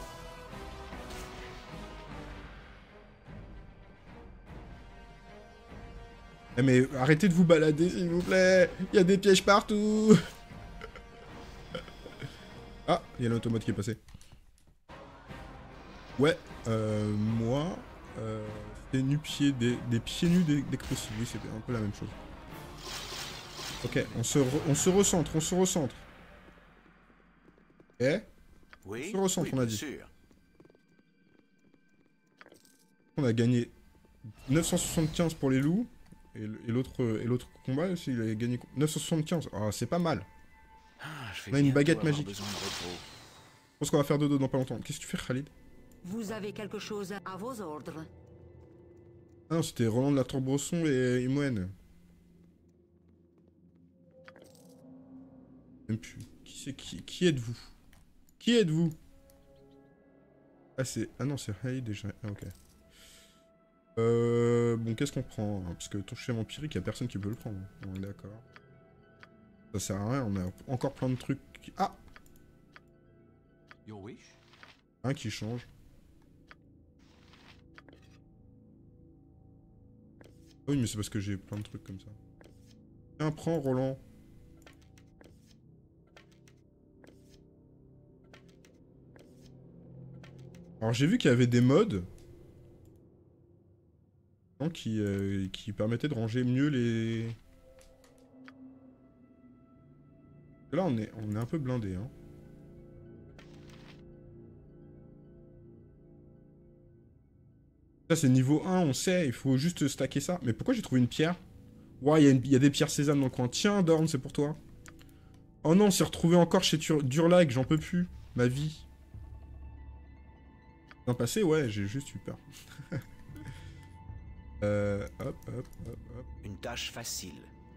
Eh mais arrêtez de vous balader, s'il vous plaît. Il y a des pièges partout. Ah, il y a l'automate qui est passé. Ouais, euh, moi, euh, c'est nu-pieds, des, des pieds nus dès, dès que possible. Oui, c'est un peu la même chose. Ok, on se, re, on se recentre, on se recentre. Ok. Oui, On se recentre, oui, on a bien dit. sûr. On a gagné neuf cent soixante-quinze pour les loups. Et l'autre et l'autre combat aussi, il a gagné neuf cent soixante-quinze. Ah, c'est pas mal. Ah, je vais On a une bientôt baguette avoir magique. besoin de repos. Je pense qu'on va faire dodo dans pas longtemps. Qu'est-ce que tu fais, Khalid? Vous avez quelque chose à vos ordres. Ah non, c'était Roland de la Tour-Bresson et Imoen. Même plus. Qui c'est qui, qui êtes-vous? Qui êtes-vous? Ah c'est... Ah non, c'est Khalid déjà. Ah ok. Euh... Bon, qu'est-ce qu'on prend hein? Parce que ton chef vampirique, il n'y a personne qui peut le prendre. On est d'accord. Ça sert à rien, on a encore plein de trucs qui... Ah! Your wish? Un qui change. Ah oui, mais c'est parce que j'ai plein de trucs comme ça. Tiens, prends, Roland. Alors, j'ai vu qu'il y avait des mods qui, euh, qui permettaient de ranger mieux les... Là, on est, on est un peu blindé, hein. Ça, c'est niveau un, on sait, il faut juste stacker ça. Mais pourquoi j'ai trouvé une pierre? Ouais, il y, y a des pierres sésame dans le coin. Tiens, Dorn, c'est pour toi. Oh non, on s'est retrouvé encore chez Tur Durlag, j'en peux plus. Ma vie. D'un passé, ouais, j'ai juste eu peur. euh, hop, hop, hop, hop. Une tâche facile.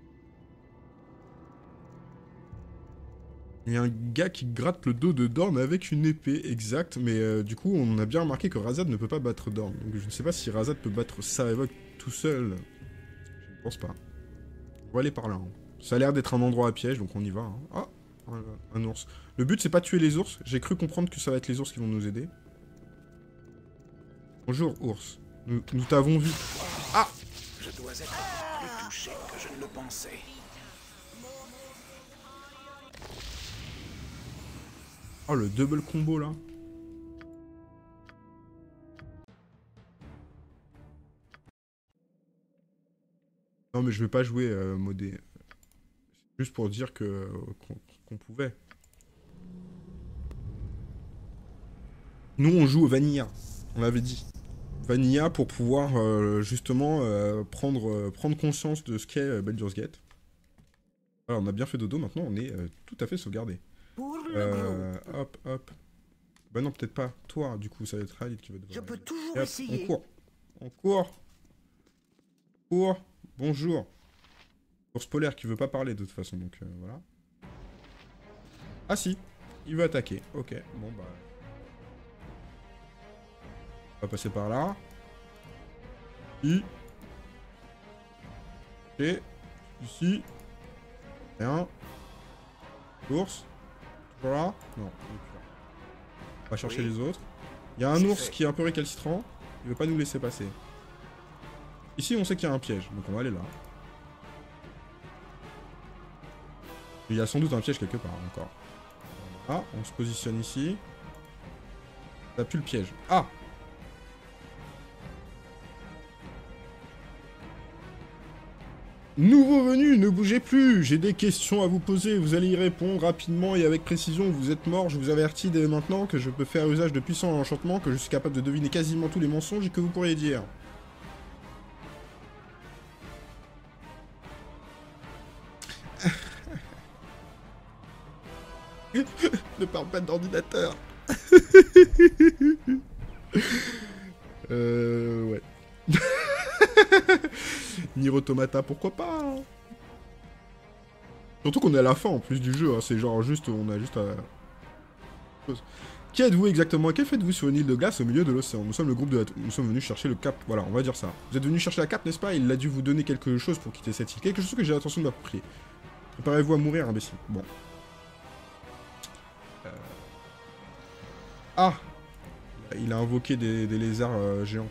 Il y a un gars qui gratte le dos de Dorn avec une épée, exact, mais euh, du coup, on a bien remarqué que Razad ne peut pas battre Dorn. Donc je ne sais pas si Razad peut battre Sarevok tout seul. Je ne pense pas. On va aller par là. Hein. Ça a l'air d'être un endroit à piège, donc on y va. Hein. Ah, un, un ours. Le but, c'est pas tuer les ours. J'ai cru comprendre que ça va être les ours qui vont nous aider. Bonjour, ours. Nous, nous t'avons vu. Ah! Je dois être plus touché que je ne le pensais. Oh, le double combo, là. Non, mais je vais pas jouer euh, modé. Juste pour dire que qu'on qu'on pouvait. Nous, on joue au Vanilla. On l'avait dit. Vanilla pour pouvoir euh, justement euh, prendre, euh, prendre conscience de ce qu'est euh, Baldur's Gate. Alors, on a bien fait dodo, maintenant on est euh, tout à fait sauvegardé. Pour le Euh, groupe, hop, hop. Bah non, peut-être pas. Toi, du coup, ça va être Khalid qui va devoir... je peux toujours Et hop, essayer. on court. On court. On court. Bonjour. Ours polaire qui veut pas parler de toute façon, donc euh, voilà. Ah si, il veut attaquer. Ok, bon bah... On va passer par là. Ici. Et ici. Rien. Ours. Toujours là. Non, il est plus là. On va chercher Oui. les autres. Il y a un C'est ours fait. qui est un peu récalcitrant. Il veut pas nous laisser passer. Ici, on sait qu'il y a un piège, donc on va aller là. Il y a sans doute un piège quelque part encore. Ah, on se positionne ici. Ça pue le piège. Ah! Nouveau venu, ne bougez plus. J'ai des questions à vous poser. Vous allez y répondre rapidement et avec précision. Vous êtes mort. Je vous avertis dès maintenant que je peux faire usage de puissants enchantements, que je suis capable de deviner quasiment tous les mensonges et que vous pourriez dire. Ne parle pas d'ordinateur. euh... Ouais. Nier Automata, pourquoi pas hein. Surtout qu'on est à la fin en plus du jeu, hein. C'est genre juste, on a juste à... Qui êtes-vous exactement? Que faites-vous sur une île de glace au milieu de l'océan? Nous sommes le groupe de la... Nous sommes venus chercher le cap, voilà, on va dire ça. Vous êtes venus chercher la cape, n'est-ce pas? Il a dû vous donner quelque chose pour quitter cette île. Quelque chose que j'ai l'intention de m'approprier. Préparez-vous à mourir, imbécile. Bon. Euh... Ah! Il a invoqué des, des lézards euh, géants.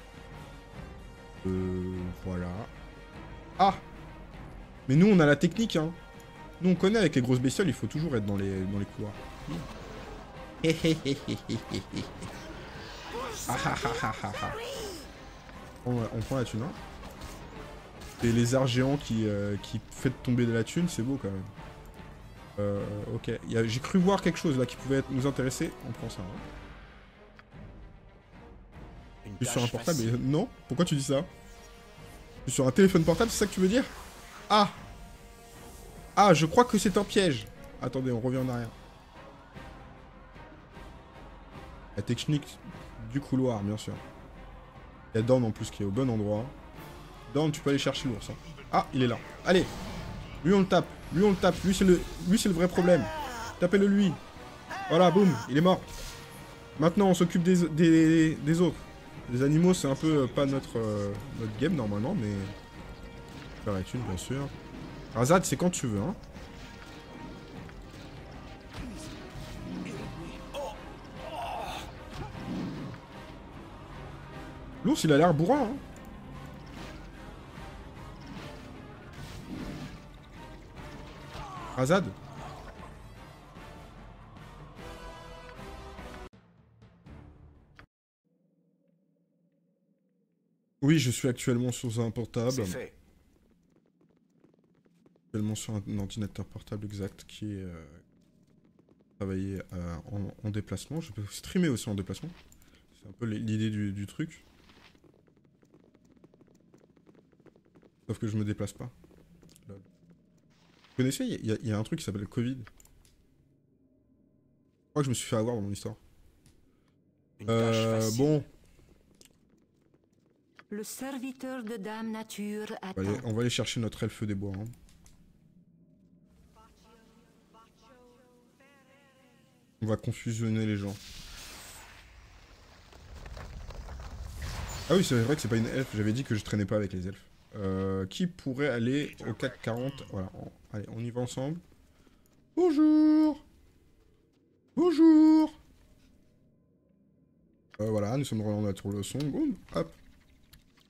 Euh... Voilà. Ah! Mais nous, on a la technique, hein. Nous, on connaît avec les grosses bestioles, il faut toujours être dans les, dans les couloirs. Ah, ah, ah, ah, ah, ah. On, on prend la thune, hein. Des lézards géants qui, euh, qui fait tomber de la thune, c'est beau quand même. Euh, ok. J'ai cru voir quelque chose là qui pouvait être, nous intéresser. On prend ça. Hein. Une Tu es sur un tâche portable et... facile. Non? Pourquoi tu dis ça? Tu es sur un téléphone portable, c'est ça que tu veux dire? Ah! Ah, je crois que c'est un piège. Attendez, on revient en arrière. La technique du couloir, bien sûr. Il y a Dorn en plus qui est au bon endroit. Dorn, tu peux aller chercher l'ours. Hein. Ah, il est là. Allez! Lui, on le tape. Lui, on le tape. Lui, c'est le... Lui, c'est le vrai problème. Tapez-le lui. Voilà, boum, il est mort. Maintenant, on s'occupe des... Des... des autres. Les animaux, c'est un peu euh, pas notre... Euh, notre game, normalement, mais... Faire une, bien sûr. Razad, c'est quand tu veux, hein. L'ours, il a l'air bourrin, hein. Razad. Oui, je suis actuellement sur un portable. C'est fait. Actuellement sur un ordinateur portable exact qui est euh, travaillé euh, en, en déplacement. Je peux streamer aussi en déplacement. C'est un peu l'idée du, du truc. Sauf que je me déplace pas. Lol. Vous connaissez, il y, y, y a un truc qui s'appelle le Covid. Je crois que je me suis fait avoir dans mon histoire. Une tâche Euh, facile. bon, Le serviteur de Dame Nature on va, attend. aller, on va aller chercher notre elfe des bois. Hein. On va confusionner les gens. Ah oui, c'est vrai que c'est pas une elfe. J'avais dit que je traînais pas avec les elfes. Euh, qui pourrait aller au quatre quarante? Voilà, on, allez, on y va ensemble. Bonjour. Bonjour. Euh, voilà, nous sommes vraiment sur le son. Boum, hop.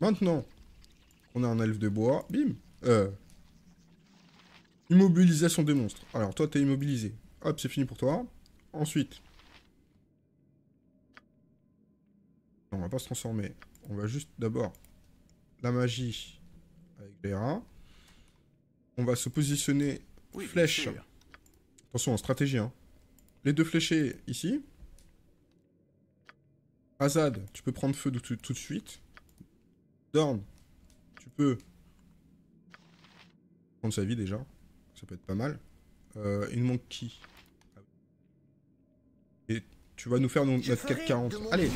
Maintenant, on a un elfe de bois. Bim. Euh. Immobilisation des monstres. Alors, toi, t'es immobilisé. Hop, c'est fini pour toi. Ensuite. Non, on va pas se transformer. On va juste d'abord la magie avec Vera. On va se positionner Oui, flèche. bien sûr. Attention, en stratégie. Hein. Les deux fléchés ici. Azad, tu peux prendre feu tout, tout de suite. Dorn, tu peux prendre sa vie déjà. Ça peut être pas mal. Euh, il manque qui? Et tu vas nous faire nos- notre quatre quarante. Allez!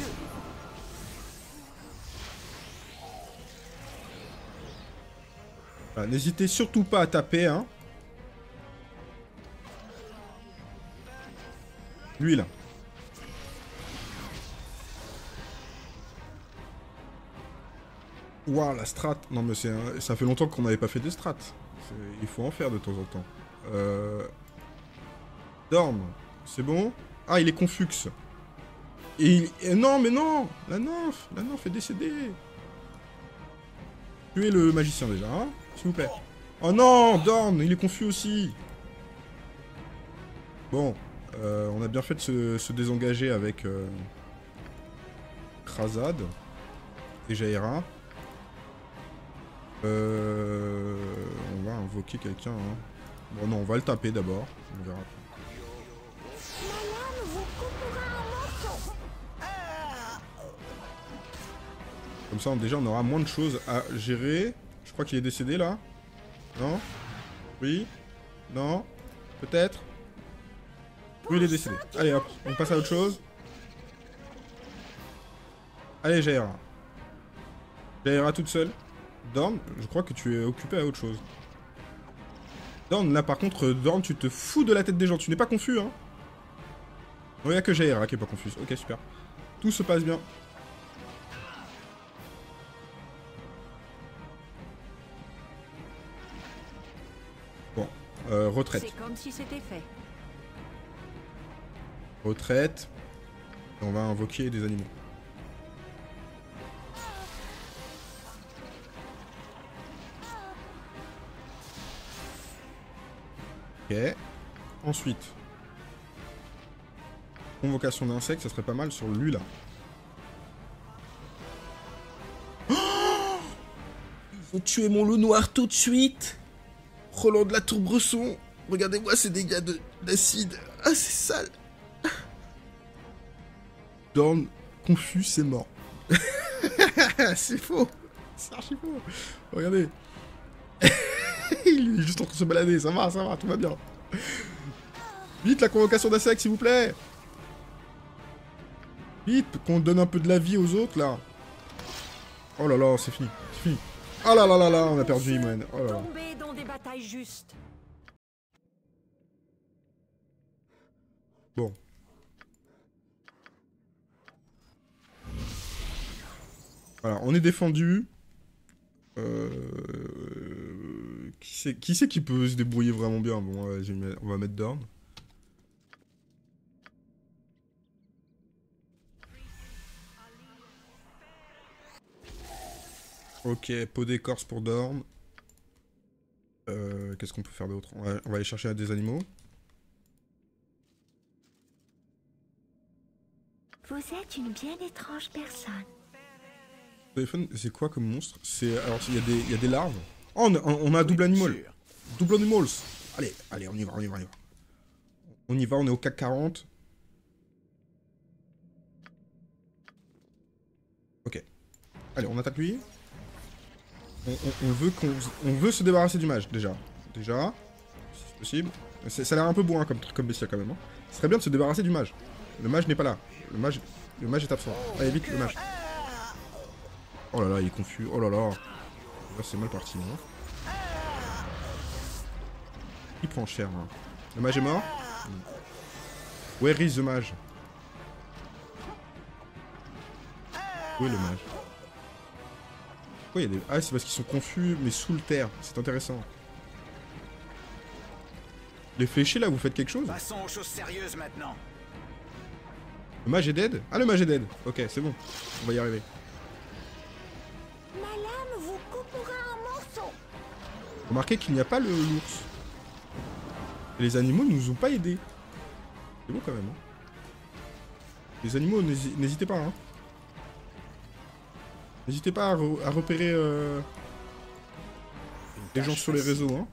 Voilà, n'hésitez surtout pas à taper, hein. Lui, là. Ouah, la strat. Non, mais c'est un... ça fait longtemps qu'on n'avait pas fait des strats. C'est- Il faut en faire de temps en temps. Euh... Dorm, c'est bon? Ah, il est confux. Et il... et non, mais non! La nymphe! La nymphe est décédée! Tuez le magicien déjà, hein? S'il vous plaît. Oh non! Dorm, il est confus aussi! Bon, euh, on a bien fait de se, se désengager avec euh, Krazad et Jaira. Euh, on va invoquer quelqu'un. Hein. Bon, non, on va le taper d'abord. On verra. Comme ça, on, déjà, on aura moins de choses à gérer. Je crois qu'il est décédé là. Non? Oui? Non? Peut-être? Oui, il est décédé. Allez, hop, on passe à autre chose. Allez, Jaira. Jaira toute seule. Dorn, je crois que tu es occupé à autre chose. Dorn, là par contre, Dorn, tu te fous de la tête des gens. Tu n'es pas confus, hein. Non, il n'y a que Jaira qui est pas confuse. Ok, super. Tout se passe bien. Bon, euh, retraite. C'est comme si c'était fait. Retraite. Et on va invoquer des animaux. Ok. Ensuite. Convocation d'insectes, ça serait pas mal sur lui là. Oh, il faut tuer mon loup noir tout de suite. Roland de la Tour-Bresson. Regardez-moi ces dégâts de- d'acide. Ah, c'est sale. Dorn, confus, c'est mort. C'est faux. C'est archi faux. Regardez. Il est juste en train de se balader. Ça va, ça va, tout va bien. Vite, la convocation d'insectes, s'il vous plaît. Vite, qu'on donne un peu de la vie aux autres, là. Oh là là, c'est fini. C'est fini. Oh là là là là, on a perdu Imoen. Oh là là. Tomber dans des batailles justes. Bon. Voilà, on est défendu. Euh... Qui c'est qui, c'est qui peut se débrouiller vraiment bien? Bon, euh, je vais mettre- on va mettre Dorn. Ok, peau d'écorce pour Dorn. Euh, Qu'est-ce qu'on peut faire d'autre? on, va- on va aller chercher des animaux. Vous êtes une bien étrange personne. Téléphone, c'est quoi comme monstre? C'est alors il y a des il y a des larves. Oh, on a, on a double animal. Sûr. Double animals. Allez, allez, on y va, on y va, on y va. On y va, on est au C A C quarante. Ok. Allez, on attaque lui. On, on- on veut qu'on on veut se débarrasser du mage déjà. Déjà, si c'est possible. C'est- Ça a l'air un peu bourrin comme truc comme bestiole quand même. Hein. Ce serait bien de se débarrasser du mage. Le mage n'est pas là. Le mage, le mage est absent. Allez vite, le mage. Oh là là, il est confus. Oh là là. Là, c'est mal parti. Hein. Il prend cher. Hein. Le mage est mort. Where is the mage? Où est le mage? Pourquoi il y a des... Ah, c'est parce qu'ils sont confus, mais sous le terre. C'est intéressant. Les fléchés, là, vous faites quelque chose? Passons aux choses sérieuses maintenant. Le mage est dead? Ah, le mage est dead. Ok, c'est bon. On va y arriver. Malade, Remarquez qu'il n'y a pas le l'ours. Et les animaux ne nous ont pas aidés. C'est beau quand même. Hein. Les animaux, n'hésitez pas. Hein. N'hésitez pas à, re à repérer euh, les gens sur les réseaux. Hein.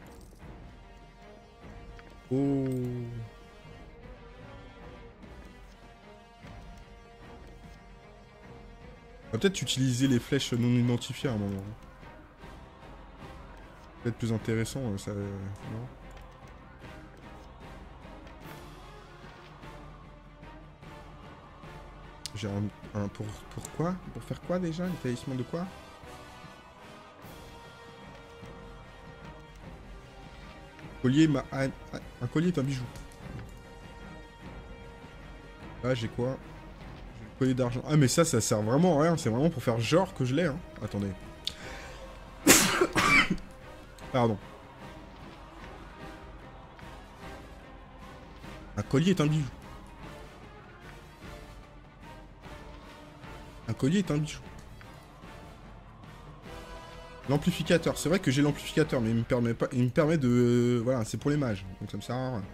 Oh. On va peut-être utiliser les flèches non identifiées à un moment. Peut-être plus intéressant, ça... Non. J'ai un, un... Pour, pour quoi? Pour faire quoi déjà? Les talismans de quoi? Collier, ma... Un, un collier est un bijou. Là, j'ai quoi? J'ai le collier d'argent. Ah, mais ça, ça sert vraiment à rien. C'est vraiment pour faire genre que je l'ai. Hein. Attendez. Pardon. Un collier est un bijou. Un collier est un bijou. L'amplificateur. C'est vrai que j'ai l'amplificateur, mais il me permet pas. Il me permet de. Euh, voilà, c'est pour les mages. Donc ça me sert à rien.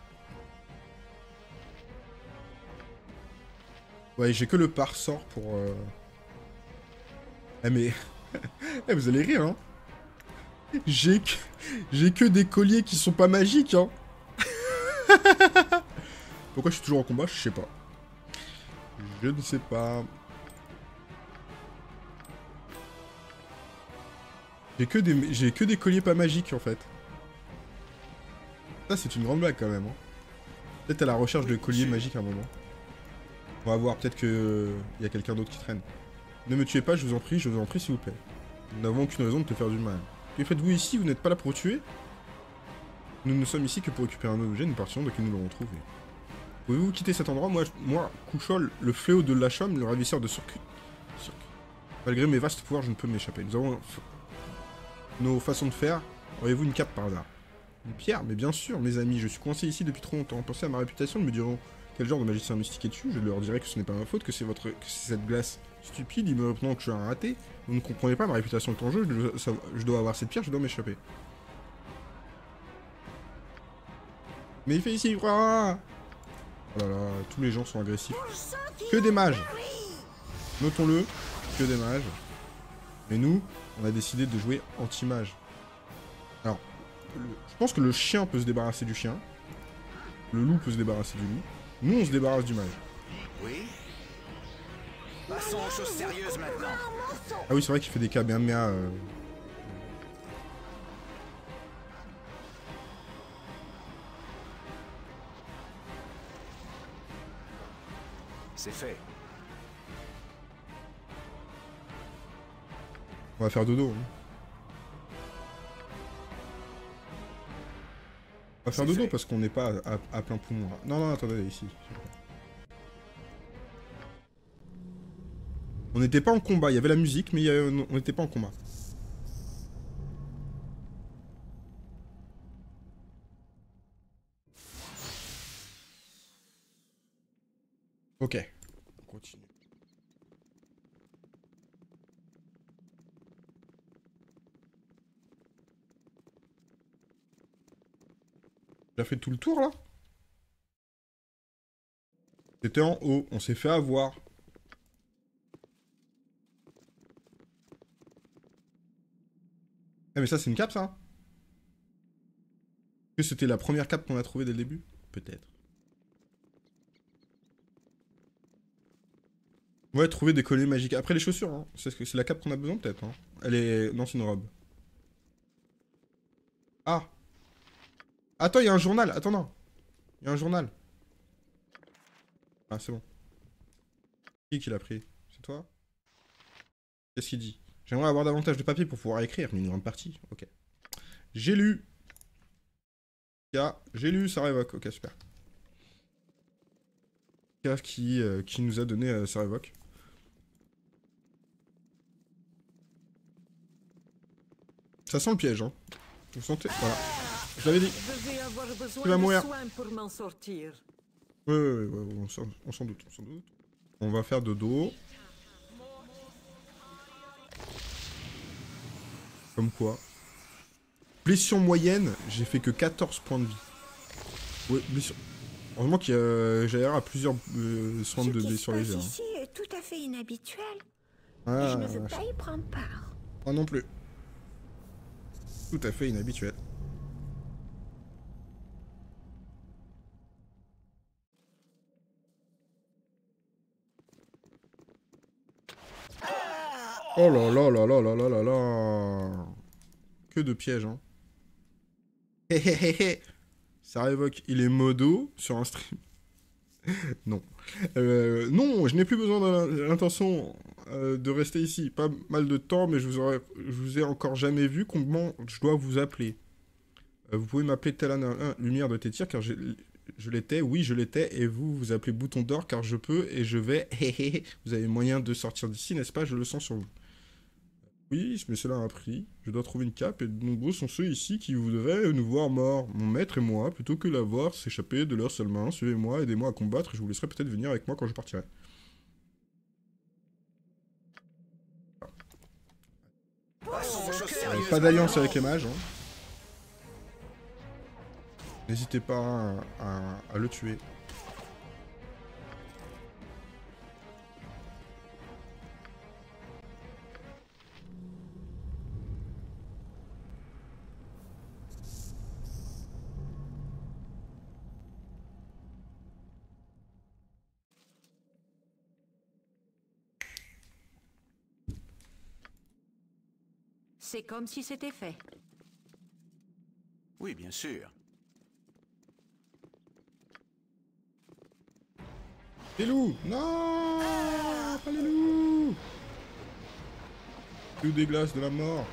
Ouais, j'ai que le pare-sort pour. Euh... Eh mais. Eh, vous allez rire, hein. J'ai que... J'ai que des colliers qui sont pas magiques, hein. Pourquoi je suis toujours en combat? Je sais pas. Je ne sais pas. J'ai que des... J'ai que des colliers pas magiques, en fait. Ça, c'est une grande blague, quand même. Hein. Peut-être à la recherche de colliers magiques à un moment. On va voir, peut-être que... Il y a quelqu'un d'autre qui traîne. Ne me tuez pas, je vous en prie, je vous en prie, s'il vous plaît. Nous n'avons aucune raison de te faire du mal. Que faites-vous ici? Vous n'êtes pas là pour tuer? Nous ne sommes ici que pour récupérer un objet, nous partions dès que nous l'aurons trouvé. Pouvez-vous quitter cet endroit? Moi, moi, Couchol, le fléau de Lachom, le ravisseur de circuit. Malgré mes vastes pouvoirs, je ne peux m'échapper. Nous avons nos façons de faire. Auriez-vous une cape par hasard? Une pierre? Mais bien sûr, mes amis, je suis coincé ici depuis trop longtemps. Pensez à ma réputation, ils me diront quel genre de magicien mystique es-tu? Je leur dirai que ce n'est pas ma faute, que c'est votre, que c'est cette glace stupide. Ils me répondront que je suis un raté. Vous ne comprenez pas, ma réputation est en jeu. Je, ça, je dois avoir cette pierre, je dois m'échapper. Mais il fait ici, quoi? Oh là là, tous les gens sont agressifs. Que des mages. Notons-le, que des mages. Mais nous, on a décidé de jouer anti-mage. Alors, le, je pense que le chien peut se débarrasser du chien. Le loup peut se débarrasser du loup. Nous, on se débarrasse du mage. Oui. Passons aux choses sérieuses maintenant. Ah oui, c'est vrai qu'il fait des kamehameha. Euh... C'est fait. On va faire dodo. Hein. On va faire dodo fait. Parce qu'on n'est pas à, à, à plein poumon. Là. Non, non, attendez, ici. On n'était pas en combat. Il y avait la musique, mais il y a... on n'était pas en combat. Ok. On continue. J'ai fait tout le tour, là? C'était en haut. On s'est fait avoir. Eh mais ça, c'est une cape, ça? Est-ce que c'était la première cape qu'on a trouvée dès le début? Peut-être. Ouais, trouver des colliers magiques. Après les chaussures, hein. C'est la cape qu'on a besoin, peut-être. Hein. Elle est... Non, c'est une robe. Ah. Attends, il y a un journal. Attends, non. Il y a un journal. Ah, c'est bon. Qui qui l'a pris? C'est toi? Qu'est-ce qu'il dit? J'aimerais avoir davantage de papier pour pouvoir écrire, mais une grande partie. Ok. J'ai lu. J'ai lu, ça révoque. Ok, super. Qui, euh, qui nous a donné euh, ça révoque. Ça sent le piège, hein. Vous sentez? Voilà. Je l'avais dit. Tu vas mourir. Pour m'en sortir. Oui, oui, oui, on s'en doute, on s'en doute. On va faire dodo. Comme quoi. Blessure moyenne, j'ai fait que quatorze points de vie. Ouais, blessure... Heureusement qu'il y a... j'ai à plusieurs euh, soins Ce de qui se blessure passe légère. ici est tout à fait inhabituel. Ah, je ne veux pas y prendre part. moi non plus. Tout à fait inhabituel. Oh là là là là là là là là. Que de pièges, hein. Hé hé hé hé. Ça révoque. Il est modo sur un stream. Non. Euh, non, je n'ai plus besoin de l'intention euh, de rester ici. Pas mal de temps, mais je vous, aurais, je vous ai encore jamais vu. Comment je dois vous appeler? euh, Vous pouvez m'appeler Talan un, Lumière de Tétir, car je l'étais. Oui, je l'étais. Et vous, vous appelez Bouton d'Or, car je peux et je vais. Vous avez moyen de sortir d'ici, n'est-ce pas? Je le sens sur vous. Oui, mais cela a un prix. Je dois trouver une cape, et de nombreux sont ceux ici qui voudraient nous voir morts. Mon maître et moi, plutôt que la voir s'échapper de leurs seules mains, suivez-moi, aidez-moi à combattre, et je vous laisserai peut-être venir avec moi quand je partirai. Euh, pas d'alliance avec les mages. Hein. N'hésitez pas à, à, à le tuer. C'est comme si c'était fait. Oui, bien sûr. Les loups! Non! Pas les loups! Loup des glaces de la mort.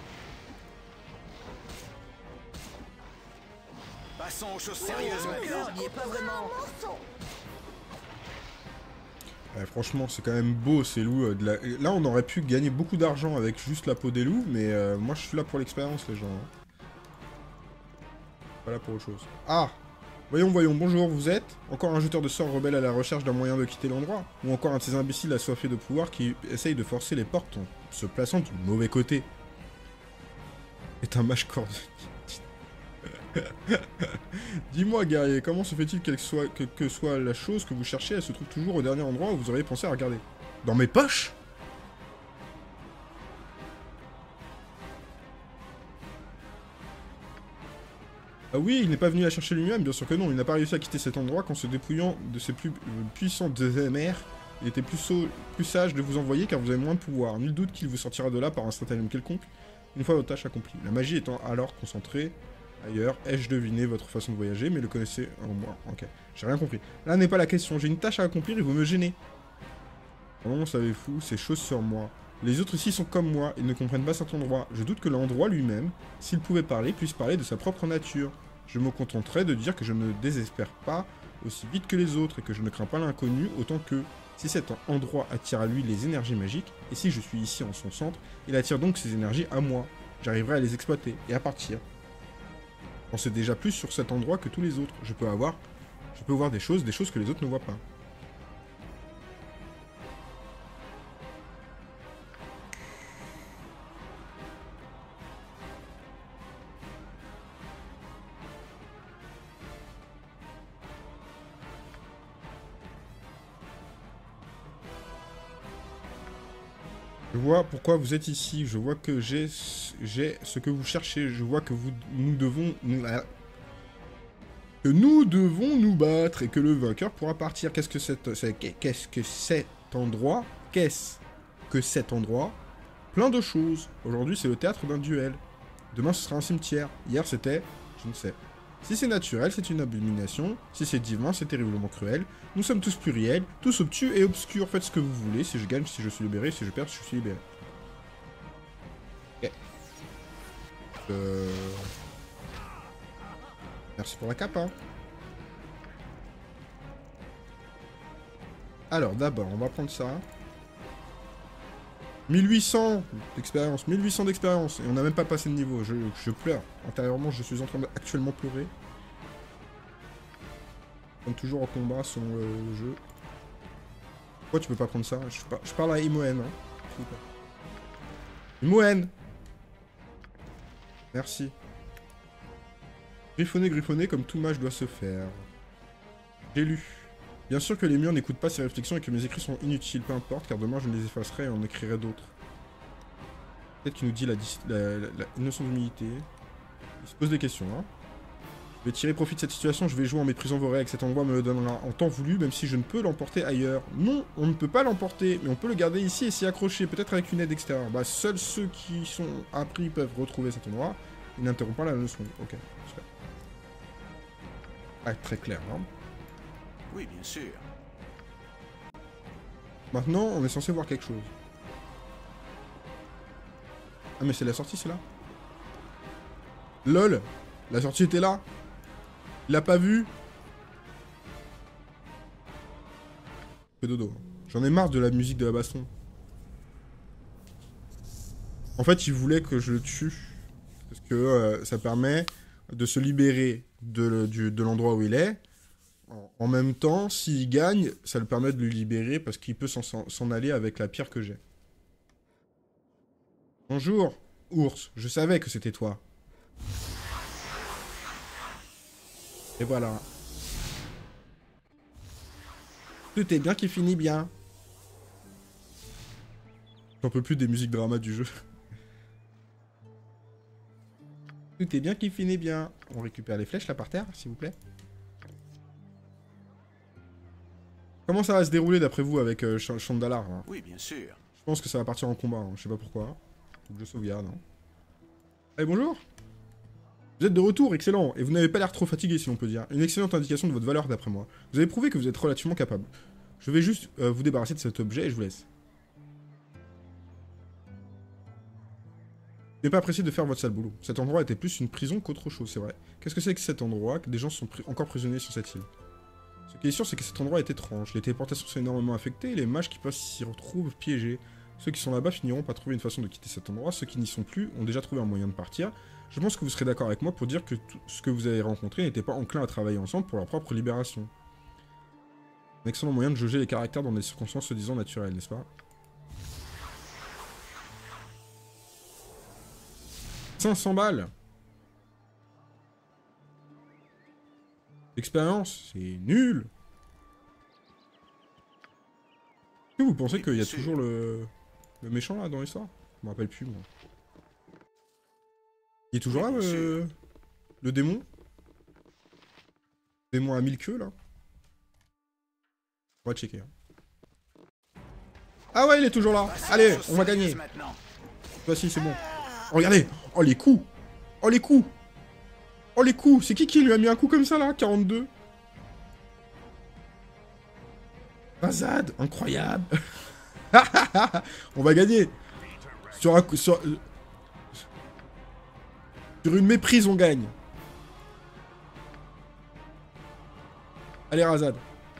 Passons aux choses sérieuses maintenant. N'y est pas vraiment. Ouais, franchement, c'est quand même beau ces loups. Euh, de la... Là, on aurait pu gagner beaucoup d'argent avec juste la peau des loups, mais euh, moi, je suis là pour l'expérience, les gens. Hein. Pas là pour autre chose. Ah! Voyons, voyons, bonjour, vous êtes encore un jeteur de sorts rebelle à la recherche d'un moyen de quitter l'endroit? Ou encore un de ces imbéciles assoiffés de pouvoir qui essaye de forcer les portes en se plaçant du mauvais côté? Est un mage cordonnier. Dis-moi, guerrier, comment se fait-il qu'elle soit, que, que soit la chose que vous cherchez, elle se trouve toujours au dernier endroit où vous auriez pensé à regarder? Dans mes poches? Ah oui, il n'est pas venu la chercher lui-même, bien sûr que non. Il n'a pas réussi à quitter cet endroit qu'en se dépouillant de ses plus euh, puissants mères. Il était plus, so plus sage de vous envoyer car vous avez moins de pouvoir. Nul doute qu'il vous sortira de là par un stratagème quelconque, une fois votre tâche accomplie. La magie étant alors concentrée ailleurs, ai-je deviné votre façon de voyager, mais le connaissez en moi. Ok, j'ai rien compris. Là n'est pas la question, j'ai une tâche à accomplir et vous me gênez. Comment savez-vous ces choses sur moi? Les autres ici sont comme moi, ils ne comprennent pas cet endroit. Je doute que l'endroit lui-même, s'il pouvait parler, puisse parler de sa propre nature. Je me contenterai de dire que je ne désespère pas aussi vite que les autres et que je ne crains pas l'inconnu autant qu'eux. Si cet endroit attire à lui les énergies magiques, et si je suis ici en son centre, il attire donc ces énergies à moi. J'arriverai à les exploiter et à partir. J'en sais déjà plus sur cet endroit que tous les autres. Je peux avoir... Je peux voir des choses, des choses que les autres ne voient pas. Je vois pourquoi vous êtes ici, je vois que j'ai j'ai ce que vous cherchez, je vois que vous nous devons nous, ah, que nous devons nous battre et que le vainqueur pourra partir. Qu'est-ce que c'est qu'est-ce que cet endroit? Qu'est-ce que cet endroit? Plein de choses. Aujourd'hui, c'est le théâtre d'un duel. Demain, ce sera un cimetière. Hier, c'était... je ne sais. Si c'est naturel, c'est une abomination. Si c'est divin, c'est terriblement cruel. Nous sommes tous pluriels, tous obtus et obscurs. Faites ce que vous voulez. Si je gagne, si je suis libéré. Si je perds, je suis libéré. Ok. Euh... Merci pour la cape, hein. Alors, d'abord, on va prendre ça. mille huit cents d'expérience, mille huit cents d'expérience, et on n'a même pas passé de niveau, je, je pleure. Intérieurement, je suis en train d'actuellement pleurer. Comme toujours en combat selon le, le jeu. Pourquoi tu peux pas prendre ça? je, par, je parle à Imoen, hein. Imoen! Merci. Griffonner, griffonner comme tout mage doit se faire. J'ai lu. Bien sûr que les murs n'écoutent pas ces réflexions et que mes écrits sont inutiles, peu importe, car demain je les effacerai et en écrirai d'autres. Peut-être qu'il nous dit la, la, la, la notion d'humilité. Il se pose des questions, hein. Je vais tirer profit de cette situation, je vais jouer en méprisant vos règles. Cet endroit me le donnera en temps voulu, même si je ne peux l'emporter ailleurs. Non, on ne peut pas l'emporter, mais on peut le garder ici et s'y accrocher, peut-être avec une aide extérieure. Bah, seuls ceux qui sont appris peuvent retrouver cet endroit. Il n'interrompt pas la leçon. Ok, super. Ah, très clair, hein. Oui, bien sûr. Maintenant, on est censé voir quelque chose. Ah, mais c'est la sortie, c'est là. LOL, la sortie était là. Il l'a pas vu. Fais dodo. J'en ai marre de la musique de la baston. En fait, il voulait que je le tue. Parce que euh, ça permet de se libérer de, du, de l'endroit où il est. En, en même temps, s'il gagne, ça le permet de le libérer parce qu'il peut s'en aller avec la pierre que j'ai. Bonjour, ours. Je savais que c'était toi. Et voilà. Tout est bien qui finit bien. J'en peux plus des musiques drama du jeu. Tout est bien qui finit bien. On récupère les flèches là par terre, s'il vous plaît. Comment ça va se dérouler d'après vous avec euh, Ch Chandalar hein? Oui, bien sûr. Je pense que ça va partir en combat, hein. Je sais pas pourquoi. Faut que je sauvegarde. Hein. Allez, bonjour. Vous êtes de retour, excellent, et vous n'avez pas l'air trop fatigué si l'on peut dire. Une excellente indication de votre valeur d'après moi. Vous avez prouvé que vous êtes relativement capable. Je vais juste euh, vous débarrasser de cet objet et je vous laisse. Je n'ai pas apprécié de faire votre sale boulot. Cet endroit était plus une prison qu'autre chose, c'est vrai. Qu'est-ce que c'est que cet endroit que des gens sont pri encore prisonniers sur cette île? Ce qui est sûr, c'est que cet endroit est étrange. Les téléportations sont énormément affectées et les mages qui passent s'y retrouvent piégés. Ceux qui sont là-bas finiront par trouver une façon de quitter cet endroit. Ceux qui n'y sont plus ont déjà trouvé un moyen de partir. Je pense que vous serez d'accord avec moi pour dire que tout ce que vous avez rencontré n'était pas enclin à travailler ensemble pour leur propre libération. Un excellent moyen de jauger les caractères dans des circonstances se disant naturelles, n'est-ce pas? cinq cents balles. L'expérience, c'est nul. Est-ce que vous pensez Oui, qu'il y a sûr. toujours le... le méchant là dans l'histoire? Je me rappelle plus moi. Il est toujours Oui, là bien le... le démon? Le démon à mille queues là? On va checker. Hein. Ah ouais, il est toujours là. Passons Allez, aux choses on va gagner. sérieuses maintenant. Voici, c'est bon. Oh, regardez. Oh, les coups. Oh, les coups. Oh, les coups. C'est qui qui lui a mis un coup comme ça, là? quarante-deux. Razad. Incroyable. On va gagner. Sur un coup... Sur... sur une méprise, on gagne. Allez, Razad.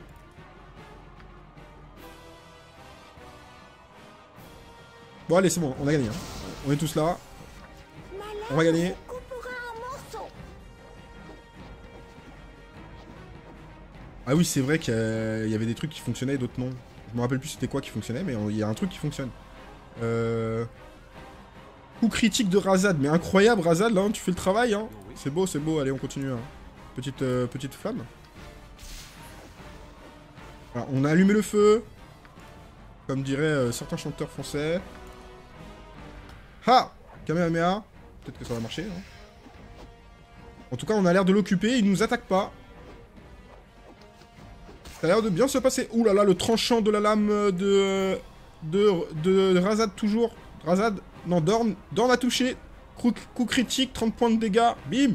Bon, allez, c'est bon. On a gagné. Hein. On est tous là. On va gagner. Ah oui, c'est vrai qu'il y avait des trucs qui fonctionnaient et d'autres non. Je me rappelle plus c'était quoi qui fonctionnait, mais il y a un truc qui fonctionne. Euh... Coup critique de Razad. Mais incroyable, Razad, là, hein, tu fais le travail. Hein. C'est beau, c'est beau. Allez, on continue. Hein. Petite, euh, petite flamme. Alors, on a allumé le feu. Comme diraient euh, certains chanteurs français. Ha! Kamehameha. Peut-être que ça va marcher. Hein. En tout cas, on a l'air de l'occuper. Il nous attaque pas. Ça a l'air de bien se passer. Ouh là là, le tranchant de la lame de... De, de, de Razad toujours. Razad. Non, Dorn. Dorn a touché. Coup, coup critique, trente points de dégâts. Bim!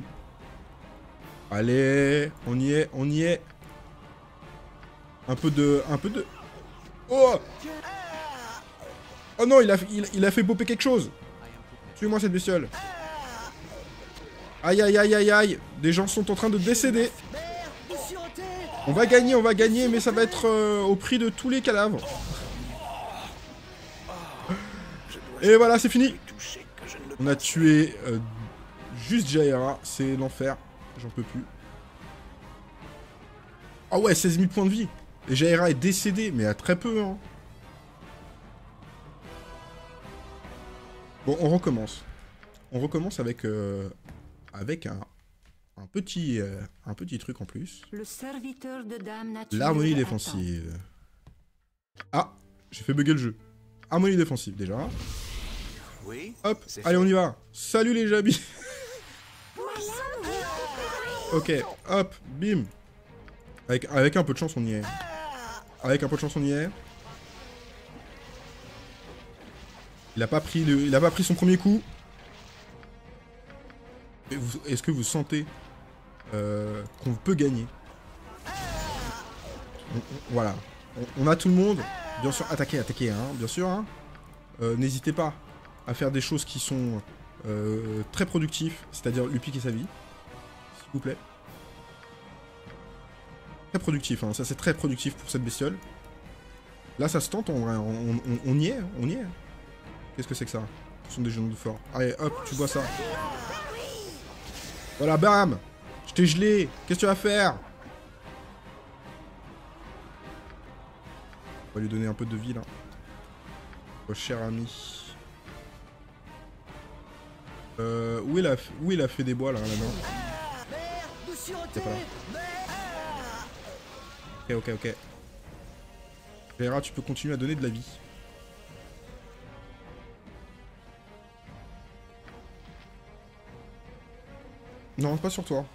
Allez, on y est, on y est. Un peu de... Un peu de... Oh! Oh non, il a, il, il a fait popper quelque chose. Tuez-moi cette bestiole. Aïe, aïe, aïe, aïe, aïe. Des gens sont en train de décéder. On va gagner, on va gagner, mais ça va être euh, au prix de tous les cadavres. Et voilà, c'est fini. On a tué euh, juste Jaira. C'est l'enfer. J'en peux plus. Ah ouais, seize mille points de vie. Et Jaira est décédée, mais à très peu, hein. Bon, on recommence. on recommence avec, euh, avec un, un, petit, euh, un petit truc en plus. Le serviteur de Dame Nature. L'harmonie attend. défensive. Ah, j'ai fait bugger le jeu. Harmonie défensive déjà. Oui. Hop, C'est allez fait. on y va. Salut les jabis. Ok, hop, bim. Avec, avec un peu de chance on y est. Avec un peu de chance on y est. Il a pas pris le, il a pas pris son premier coup. Est-ce que vous sentez euh, qu'on peut gagner? on, on, Voilà, on, on a tout le monde. Bien sûr, attaquer, attaquer, hein, bien sûr. Hein. Euh, N'hésitez pas à faire des choses qui sont euh, très productives, c'est-à-dire lui piquer sa vie, s'il vous plaît. Très productif, hein. Ça c'est très productif pour cette bestiole. Là ça se tente, on, on, on, on y est, on y est. Qu'est-ce que c'est que ça? Ce sont des genoux de fort. Allez, hop, tu vois ça. Voilà, bam. Je t'ai gelé. Qu'est-ce que tu vas faire? On va lui donner un peu de vie, là. Oh, cher ami. Euh, où il a, où il a fait des bois, là, là-dedans? C'est pas là. Ok, ok, ok. Vera, tu peux continuer à donner de la vie. Non, pas sur toi.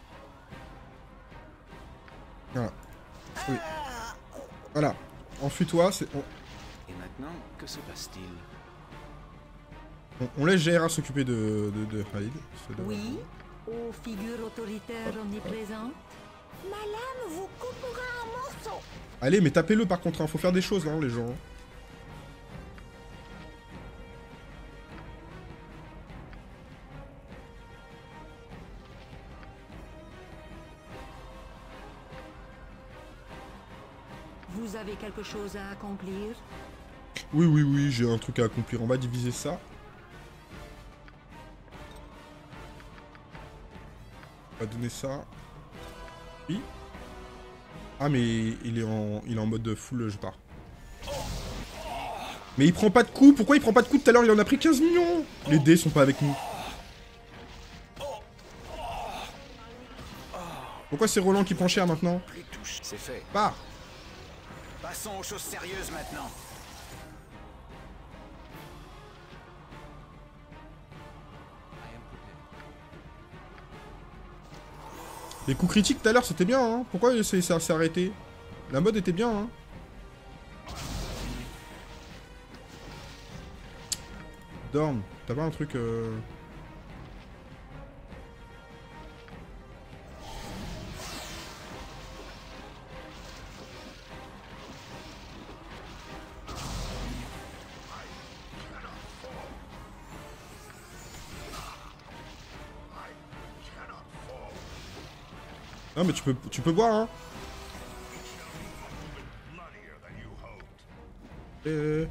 Voilà. Oui. Voilà. Enfuis-toi, c'est... On... Et maintenant, que se passe-t-il? On, on laisse Jaira s'occuper de, de, de Khalid. De... Oui, aux figures autoritaires omniprésentes. Ma lame vous coupera en morceaux. Allez, mais tapez-le par contre, hein. Faut faire des choses, hein, les gens. Vous avez quelque chose à accomplir? Oui, oui, oui, j'ai un truc à accomplir. On va diviser ça. On va donner ça. Oui. Ah, mais il est en, il est en mode full, je pars. Mais il prend pas de coups. Pourquoi il prend pas de coups tout à l'heure? Il en a pris quinze millions. Les dés sont pas avec nous. Pourquoi c'est Roland qui prend cher maintenant? Les touches, c'est fait. Pars. Passons aux choses sérieuses maintenant. Les coups critiques tout à l'heure c'était bien, hein. Pourquoi ça s'est arrêté? La mode était bien, hein. Dorm, t'as pas un truc euh... Non mais tu peux, tu peux boire, hein. Euh...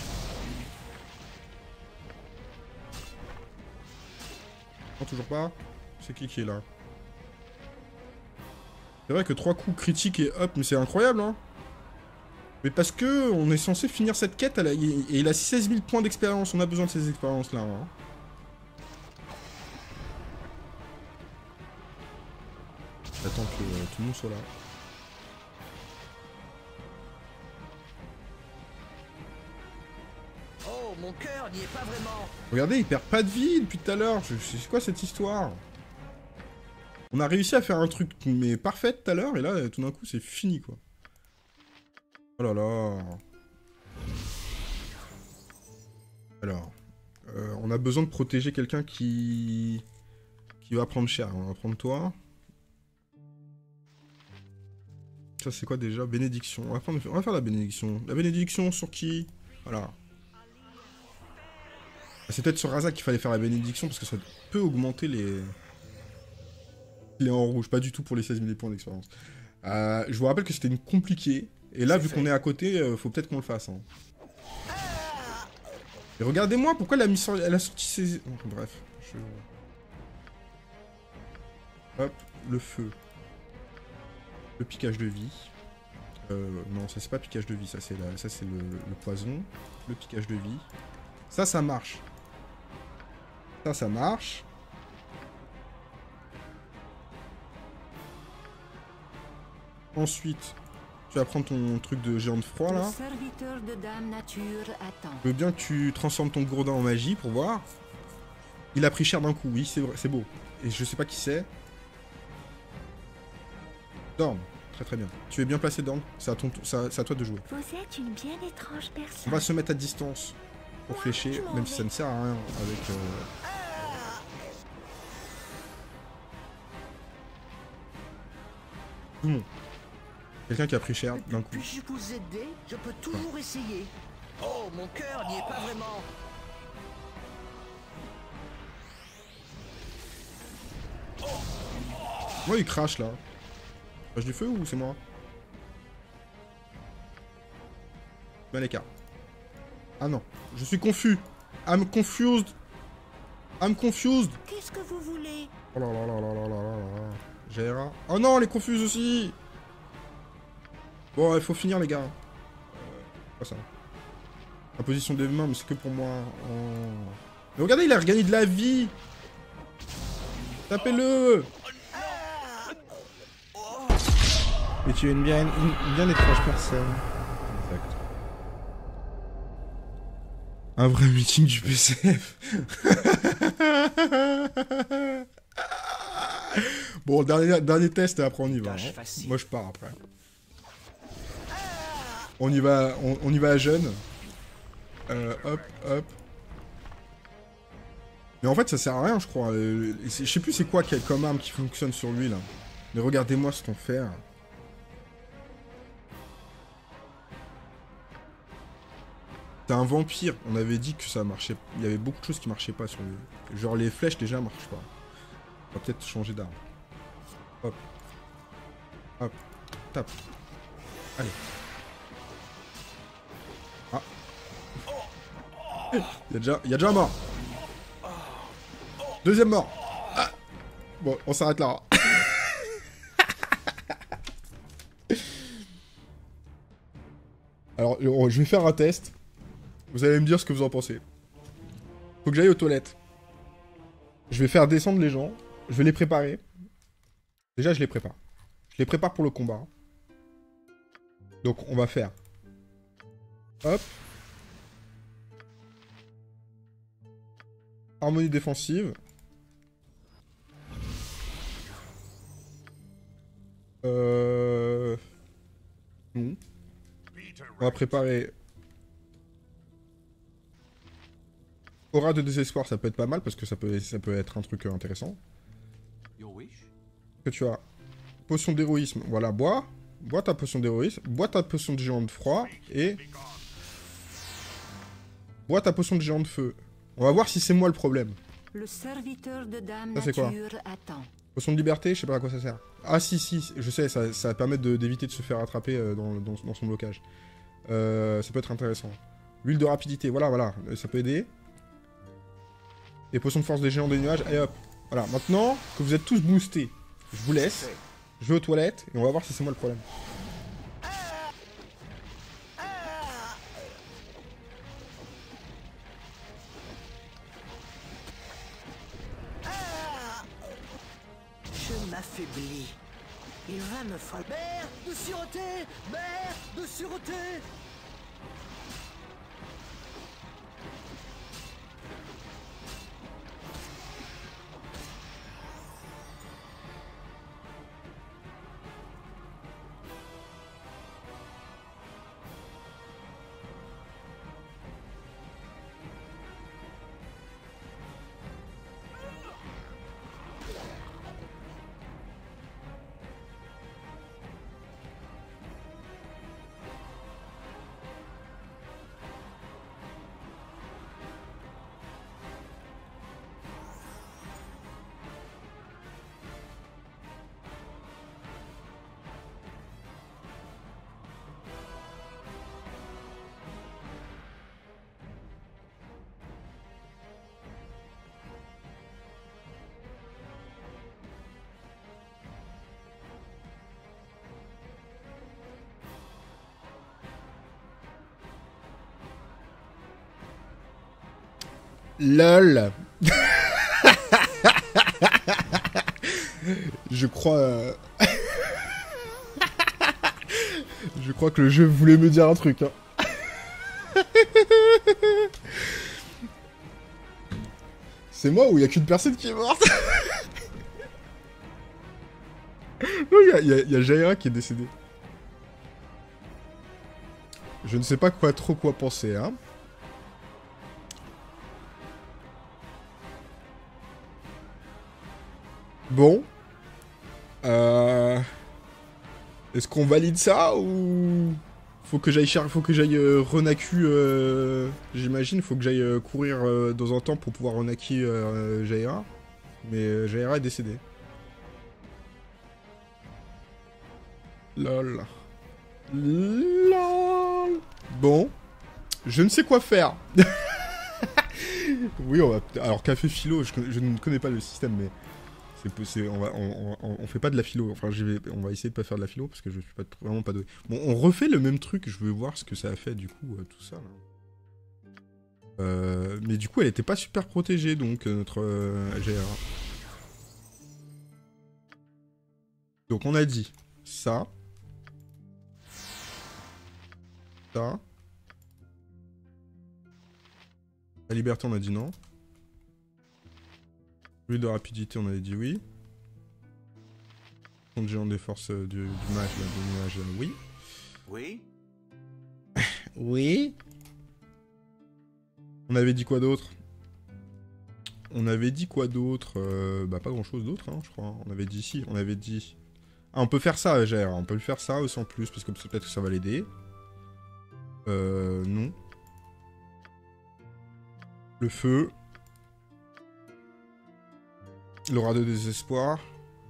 Non, toujours pas. C'est qui qui est là? C'est vrai que trois coups critiques et hop, mais c'est incroyable, hein. Mais parce que on est censé finir cette quête, elle a, et il a seize mille points d'expérience, on a besoin de ces expériences-là, hein. J'attends que euh, tout le monde soit là. Oh, mon cœur n'y est pas vraiment. Regardez, il perd pas de vie depuis tout à l'heure. C'est quoi cette histoire? On a réussi à faire un truc mais parfait tout à l'heure et là tout d'un coup c'est fini quoi. Oh là là. Alors, euh, on a besoin de protéger quelqu'un qui qui va prendre cher. On va prendre toi. Ça c'est quoi déjà? Bénédiction. On va, prendre... on va faire la bénédiction. La bénédiction sur qui? Voilà. C'est peut-être sur Razak qu'il fallait faire la bénédiction parce que ça peut augmenter les... les en rouge. Pas du tout pour les seize mille points d'expérience. Euh, je vous rappelle que c'était une compliquée. Et là, vu qu'on est à côté, euh, faut peut-être qu'on le fasse. Hein. Et regardez-moi, pourquoi elle a, mis sur... elle a sorti ses... Bref. Je... Hop, le feu. Le piquage de vie. Euh, non, ça c'est pas piquage de vie, ça c'est la... ça c'est le... le poison. Le piquage de vie. Ça, ça marche. Ça, ça marche. Ensuite, tu vas prendre ton truc de géant de froid Le là. serviteur de Dame Nature attend. Je veux bien que tu transformes ton gourdin en magie pour voir. Il a pris cher d'un coup, oui, c'est vrai, c'est beau. Et je sais pas qui c'est. Dorn, très très bien. Tu es bien placé, Dorn. C'est à, ton... c'est à toi de jouer. Vous êtes une bien étrange On personne. va se mettre à distance pour flécher, même si ça ne sert à rien avec... Euh... Tout le monde. Quelqu'un qui a pris cher d'un coup. Puis-je vous aider? Je peux toujours essayer. Oh, mon cœur n'y est pas vraiment. Moi, il crache là. Crache du feu ou c'est moi? Bien l'écart. Ah non, je suis confus. I'm confused. I'm confused. Qu'est-ce que vous voulez? Oh là là là là là là là là. Jaira. Oh non, elle est confuse aussi. Bon, il faut finir les gars. Euh, pas ça. La position des mains, mais c'est que pour moi. Oh. Mais regardez, il a regagné de la vie. Tapez-le. Et tu es une bien, une bien étrange personne. Exact. Un vrai meeting du P C F. Bon, dernier, dernier test et après on y va. Tâche hein. facile. Moi je pars après. On y va, on, on y va à jeune. Euh, hop, hop. Mais en fait ça sert à rien je crois. Euh, Je sais plus c'est quoi quel- comme arme qui fonctionne sur lui là. Mais regardez-moi ce qu'on fait. C'est un vampire. On avait dit que ça marchait. Il y avait beaucoup de choses qui marchaient pas sur lui. Genre les flèches déjà marchent pas. On va peut-être changer d'arme. Hop. Hop. Tape. Allez. Ah. Il y a déjà, il y a déjà un mort. Deuxième mort. Ah. Bon, on s'arrête là. Alors, je vais faire un test. Vous allez me dire ce que vous en pensez. Faut que j'aille aux toilettes. Je vais faire descendre les gens. Je vais les préparer. Déjà, je les prépare. Je les prépare pour le combat. Donc, on va faire... Hop. Harmonie défensive. Euh... Non. On va préparer... Aura de désespoir, ça peut être pas mal parce que ça peut, ça peut être un truc euh, intéressant. Que tu as potion d'héroïsme, voilà, bois. Bois ta potion d'héroïsme, bois ta potion de géant de froid et... Bois ta potion de géant de feu. On va voir si c'est moi le problème. Le serviteur de Dame Ça, c'est quoi? Nature attend. Potion de liberté, je sais pas à quoi ça sert. Ah si, si, je sais, ça, ça va permettre de- d'éviter de se faire attraper euh, dans, dans, dans son blocage. Euh, ça peut être intéressant. L'huile de rapidité, voilà, voilà, euh, ça peut aider. Et potion de force des géants des nuages, et hop. Voilà, maintenant que vous êtes tous boostés, je vous laisse. Je vais aux toilettes et on va voir si c'est moi le problème. Je m'affaiblis. Il va me frapper. Mère de sûreté! Mère de sûreté! LOL. Je crois... euh, Je crois que le jeu voulait me dire un truc, hein. C'est moi ou il y a qu'une personne qui est morte? Non, il y a, y a, y a Jaira qui est décédée. Je ne sais pas quoi trop quoi penser, hein. Bon. Euh... Est-ce qu'on valide ça ou... Faut que j'aille cher... faut que j'aille euh, Renaku, euh... j'imagine, faut que j'aille euh, courir euh, dans un temps pour pouvoir Renaki euh, Jaira. Mais euh, Jaira est décédée. Lol. Lol. Bon. Je ne sais quoi faire. Oui, on va... Alors, café philo, je, je ne connais pas le système, mais... C'est, on, va, on, on, on fait pas de la philo, enfin je vais, on va essayer de pas faire de la philo parce que je suis pas, vraiment pas doué. Bon, on refait le même truc, je veux voir ce que ça a fait du coup, euh, tout ça là. Euh, mais du coup elle était pas super protégée donc notre euh, G R A. Donc on a dit ça. Ça. La liberté on a dit non. Plus de rapidité, on avait dit oui. Contre géant des forces euh, du, du mage, là, du nuage, euh, oui. Oui. Oui. On avait dit quoi d'autre? On avait dit quoi d'autre? euh, Bah pas grand chose d'autre, hein, je crois. On avait dit si, on avait dit... Ah, on peut faire ça, G R, on peut le faire ça sans plus, parce que peut-être que ça va l'aider. Euh... Non. Le feu. L'aura de désespoir.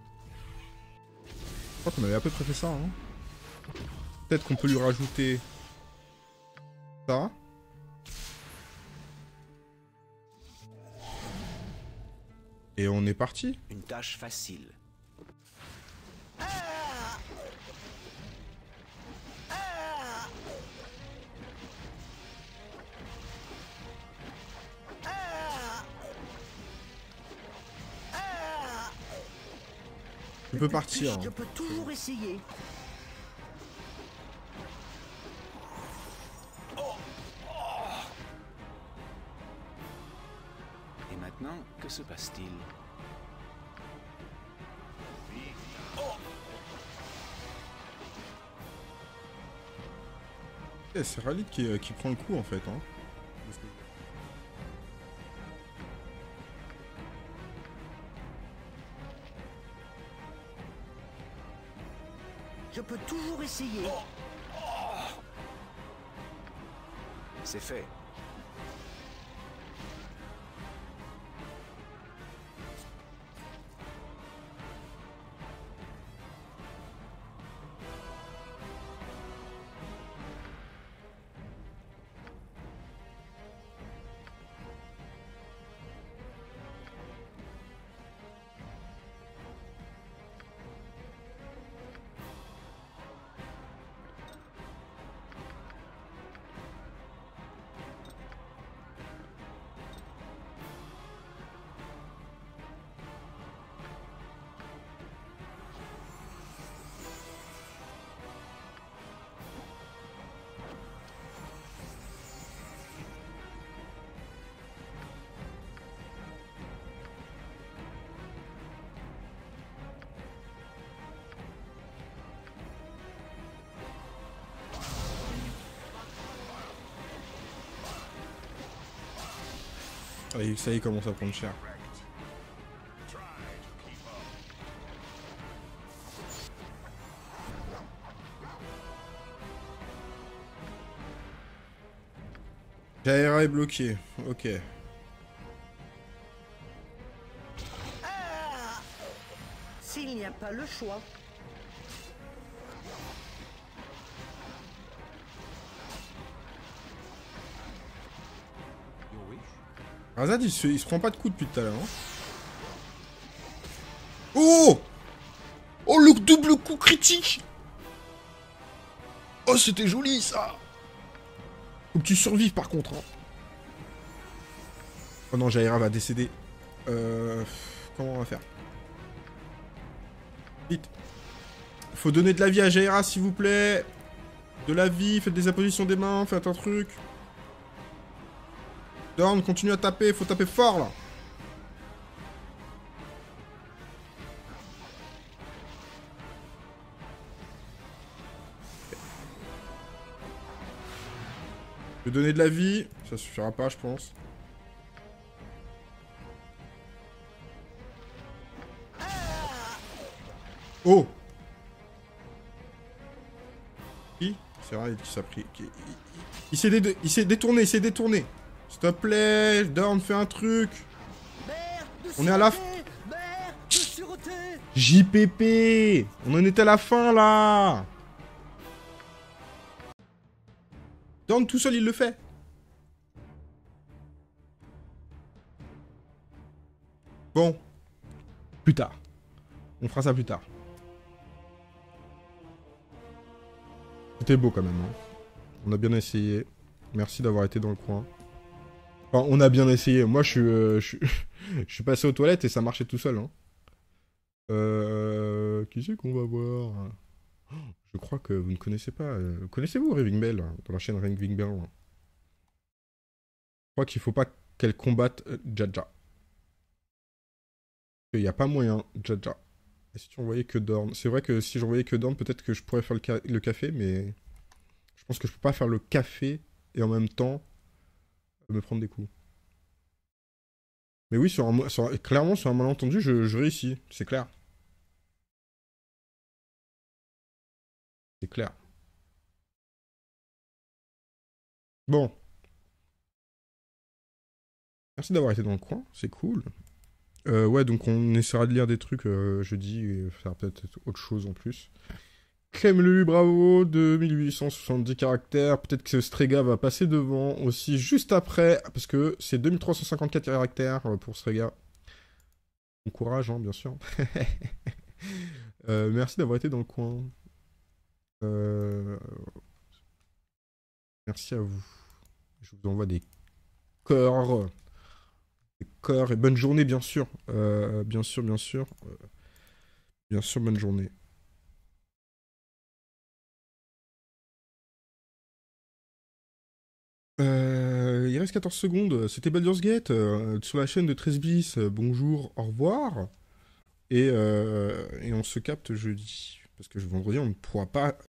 Je crois qu'on avait à peu près fait ça. Hein. Peut-être qu'on peut lui rajouter ça. Et on est parti. Une tâche facile. Tu peux partir. Hein. Je peux toujours essayer. Et maintenant, que se passe-t-il? Eh, c'est Ralid qui, euh, qui prend le coup en fait. Hein. Je peux toujours essayer. C'est fait. Et ça y est, commence à prendre cher. Jaira est bloqué, ok. Ah, s'il n'y a pas le choix. Razad il se, il se prend pas de coup depuis tout à l'heure. Hein. Oh! Oh le double coup critique! Oh c'était joli ça! Faut que tu survives par contre. Hein. Oh non, Jaira va décéder. Euh... Comment on va faire? Vite. Faut donner de la vie à Jaira s'il vous plaît. De la vie, faites des appositions des mains, faites un truc. Dorn, continue à taper, faut taper fort là. Je vais donner de la vie, ça suffira pas je pense. Oh. Qui? C'est vrai, qui s'est pris. Qui... Il s'est dé... détourné, il s'est détourné. S'il te plaît, Dorn, fais un truc. On est à la fin. J P P. On en est à la fin là. Dorn tout seul, il le fait. Bon. Plus tard. On fera ça plus tard. C'était beau quand même. Hein. On a bien essayé. Merci d'avoir été dans le coin. Enfin, on a bien essayé. Moi, je suis, euh, je suis, je suis passé aux toilettes et ça marchait tout seul. Hein. Euh... Qui c'est qu'on va voir? Je crois que vous ne connaissez pas. Euh... Connaissez-vous Raving Bell dans la chaîne Raving Bell? Je crois qu'il faut pas qu'elle combatte euh, Jaja. Il n'y a pas moyen, Jaja. Et si tu envoyais que Dorn? C'est vrai que si j'envoyais que Dorn, peut-être que je pourrais faire le, ca le café, mais je pense que je peux pas faire le café et en même temps me prendre des coups. Mais oui, sur un, sur, clairement, sur un malentendu, je, je réussis, c'est clair. C'est clair. Bon. Merci d'avoir été dans le coin, c'est cool. Euh, ouais, donc on essaiera de lire des trucs euh, jeudi et faire peut-être autre chose en plus. Clem Lulu, bravo, deux mille huit cent soixante-dix caractères. Peut-être que Strega va passer devant aussi juste après, parce que c'est deux mille trois cent cinquante-quatre caractères pour Strega. Bon courage, hein, bien sûr. euh, merci d'avoir été dans le coin. Euh... Merci à vous. Je vous envoie des cœurs. Des cœurs et bonne journée, bien sûr. Euh, bien sûr, bien sûr. Euh, bien sûr, bonne journée. Euh, il reste quatorze secondes. C'était Baldur's Gate euh, sur la chaîne de treize bis. Euh, bonjour, au revoir. Et, euh, et on se capte jeudi. Parce que vendredi, on ne pourra pas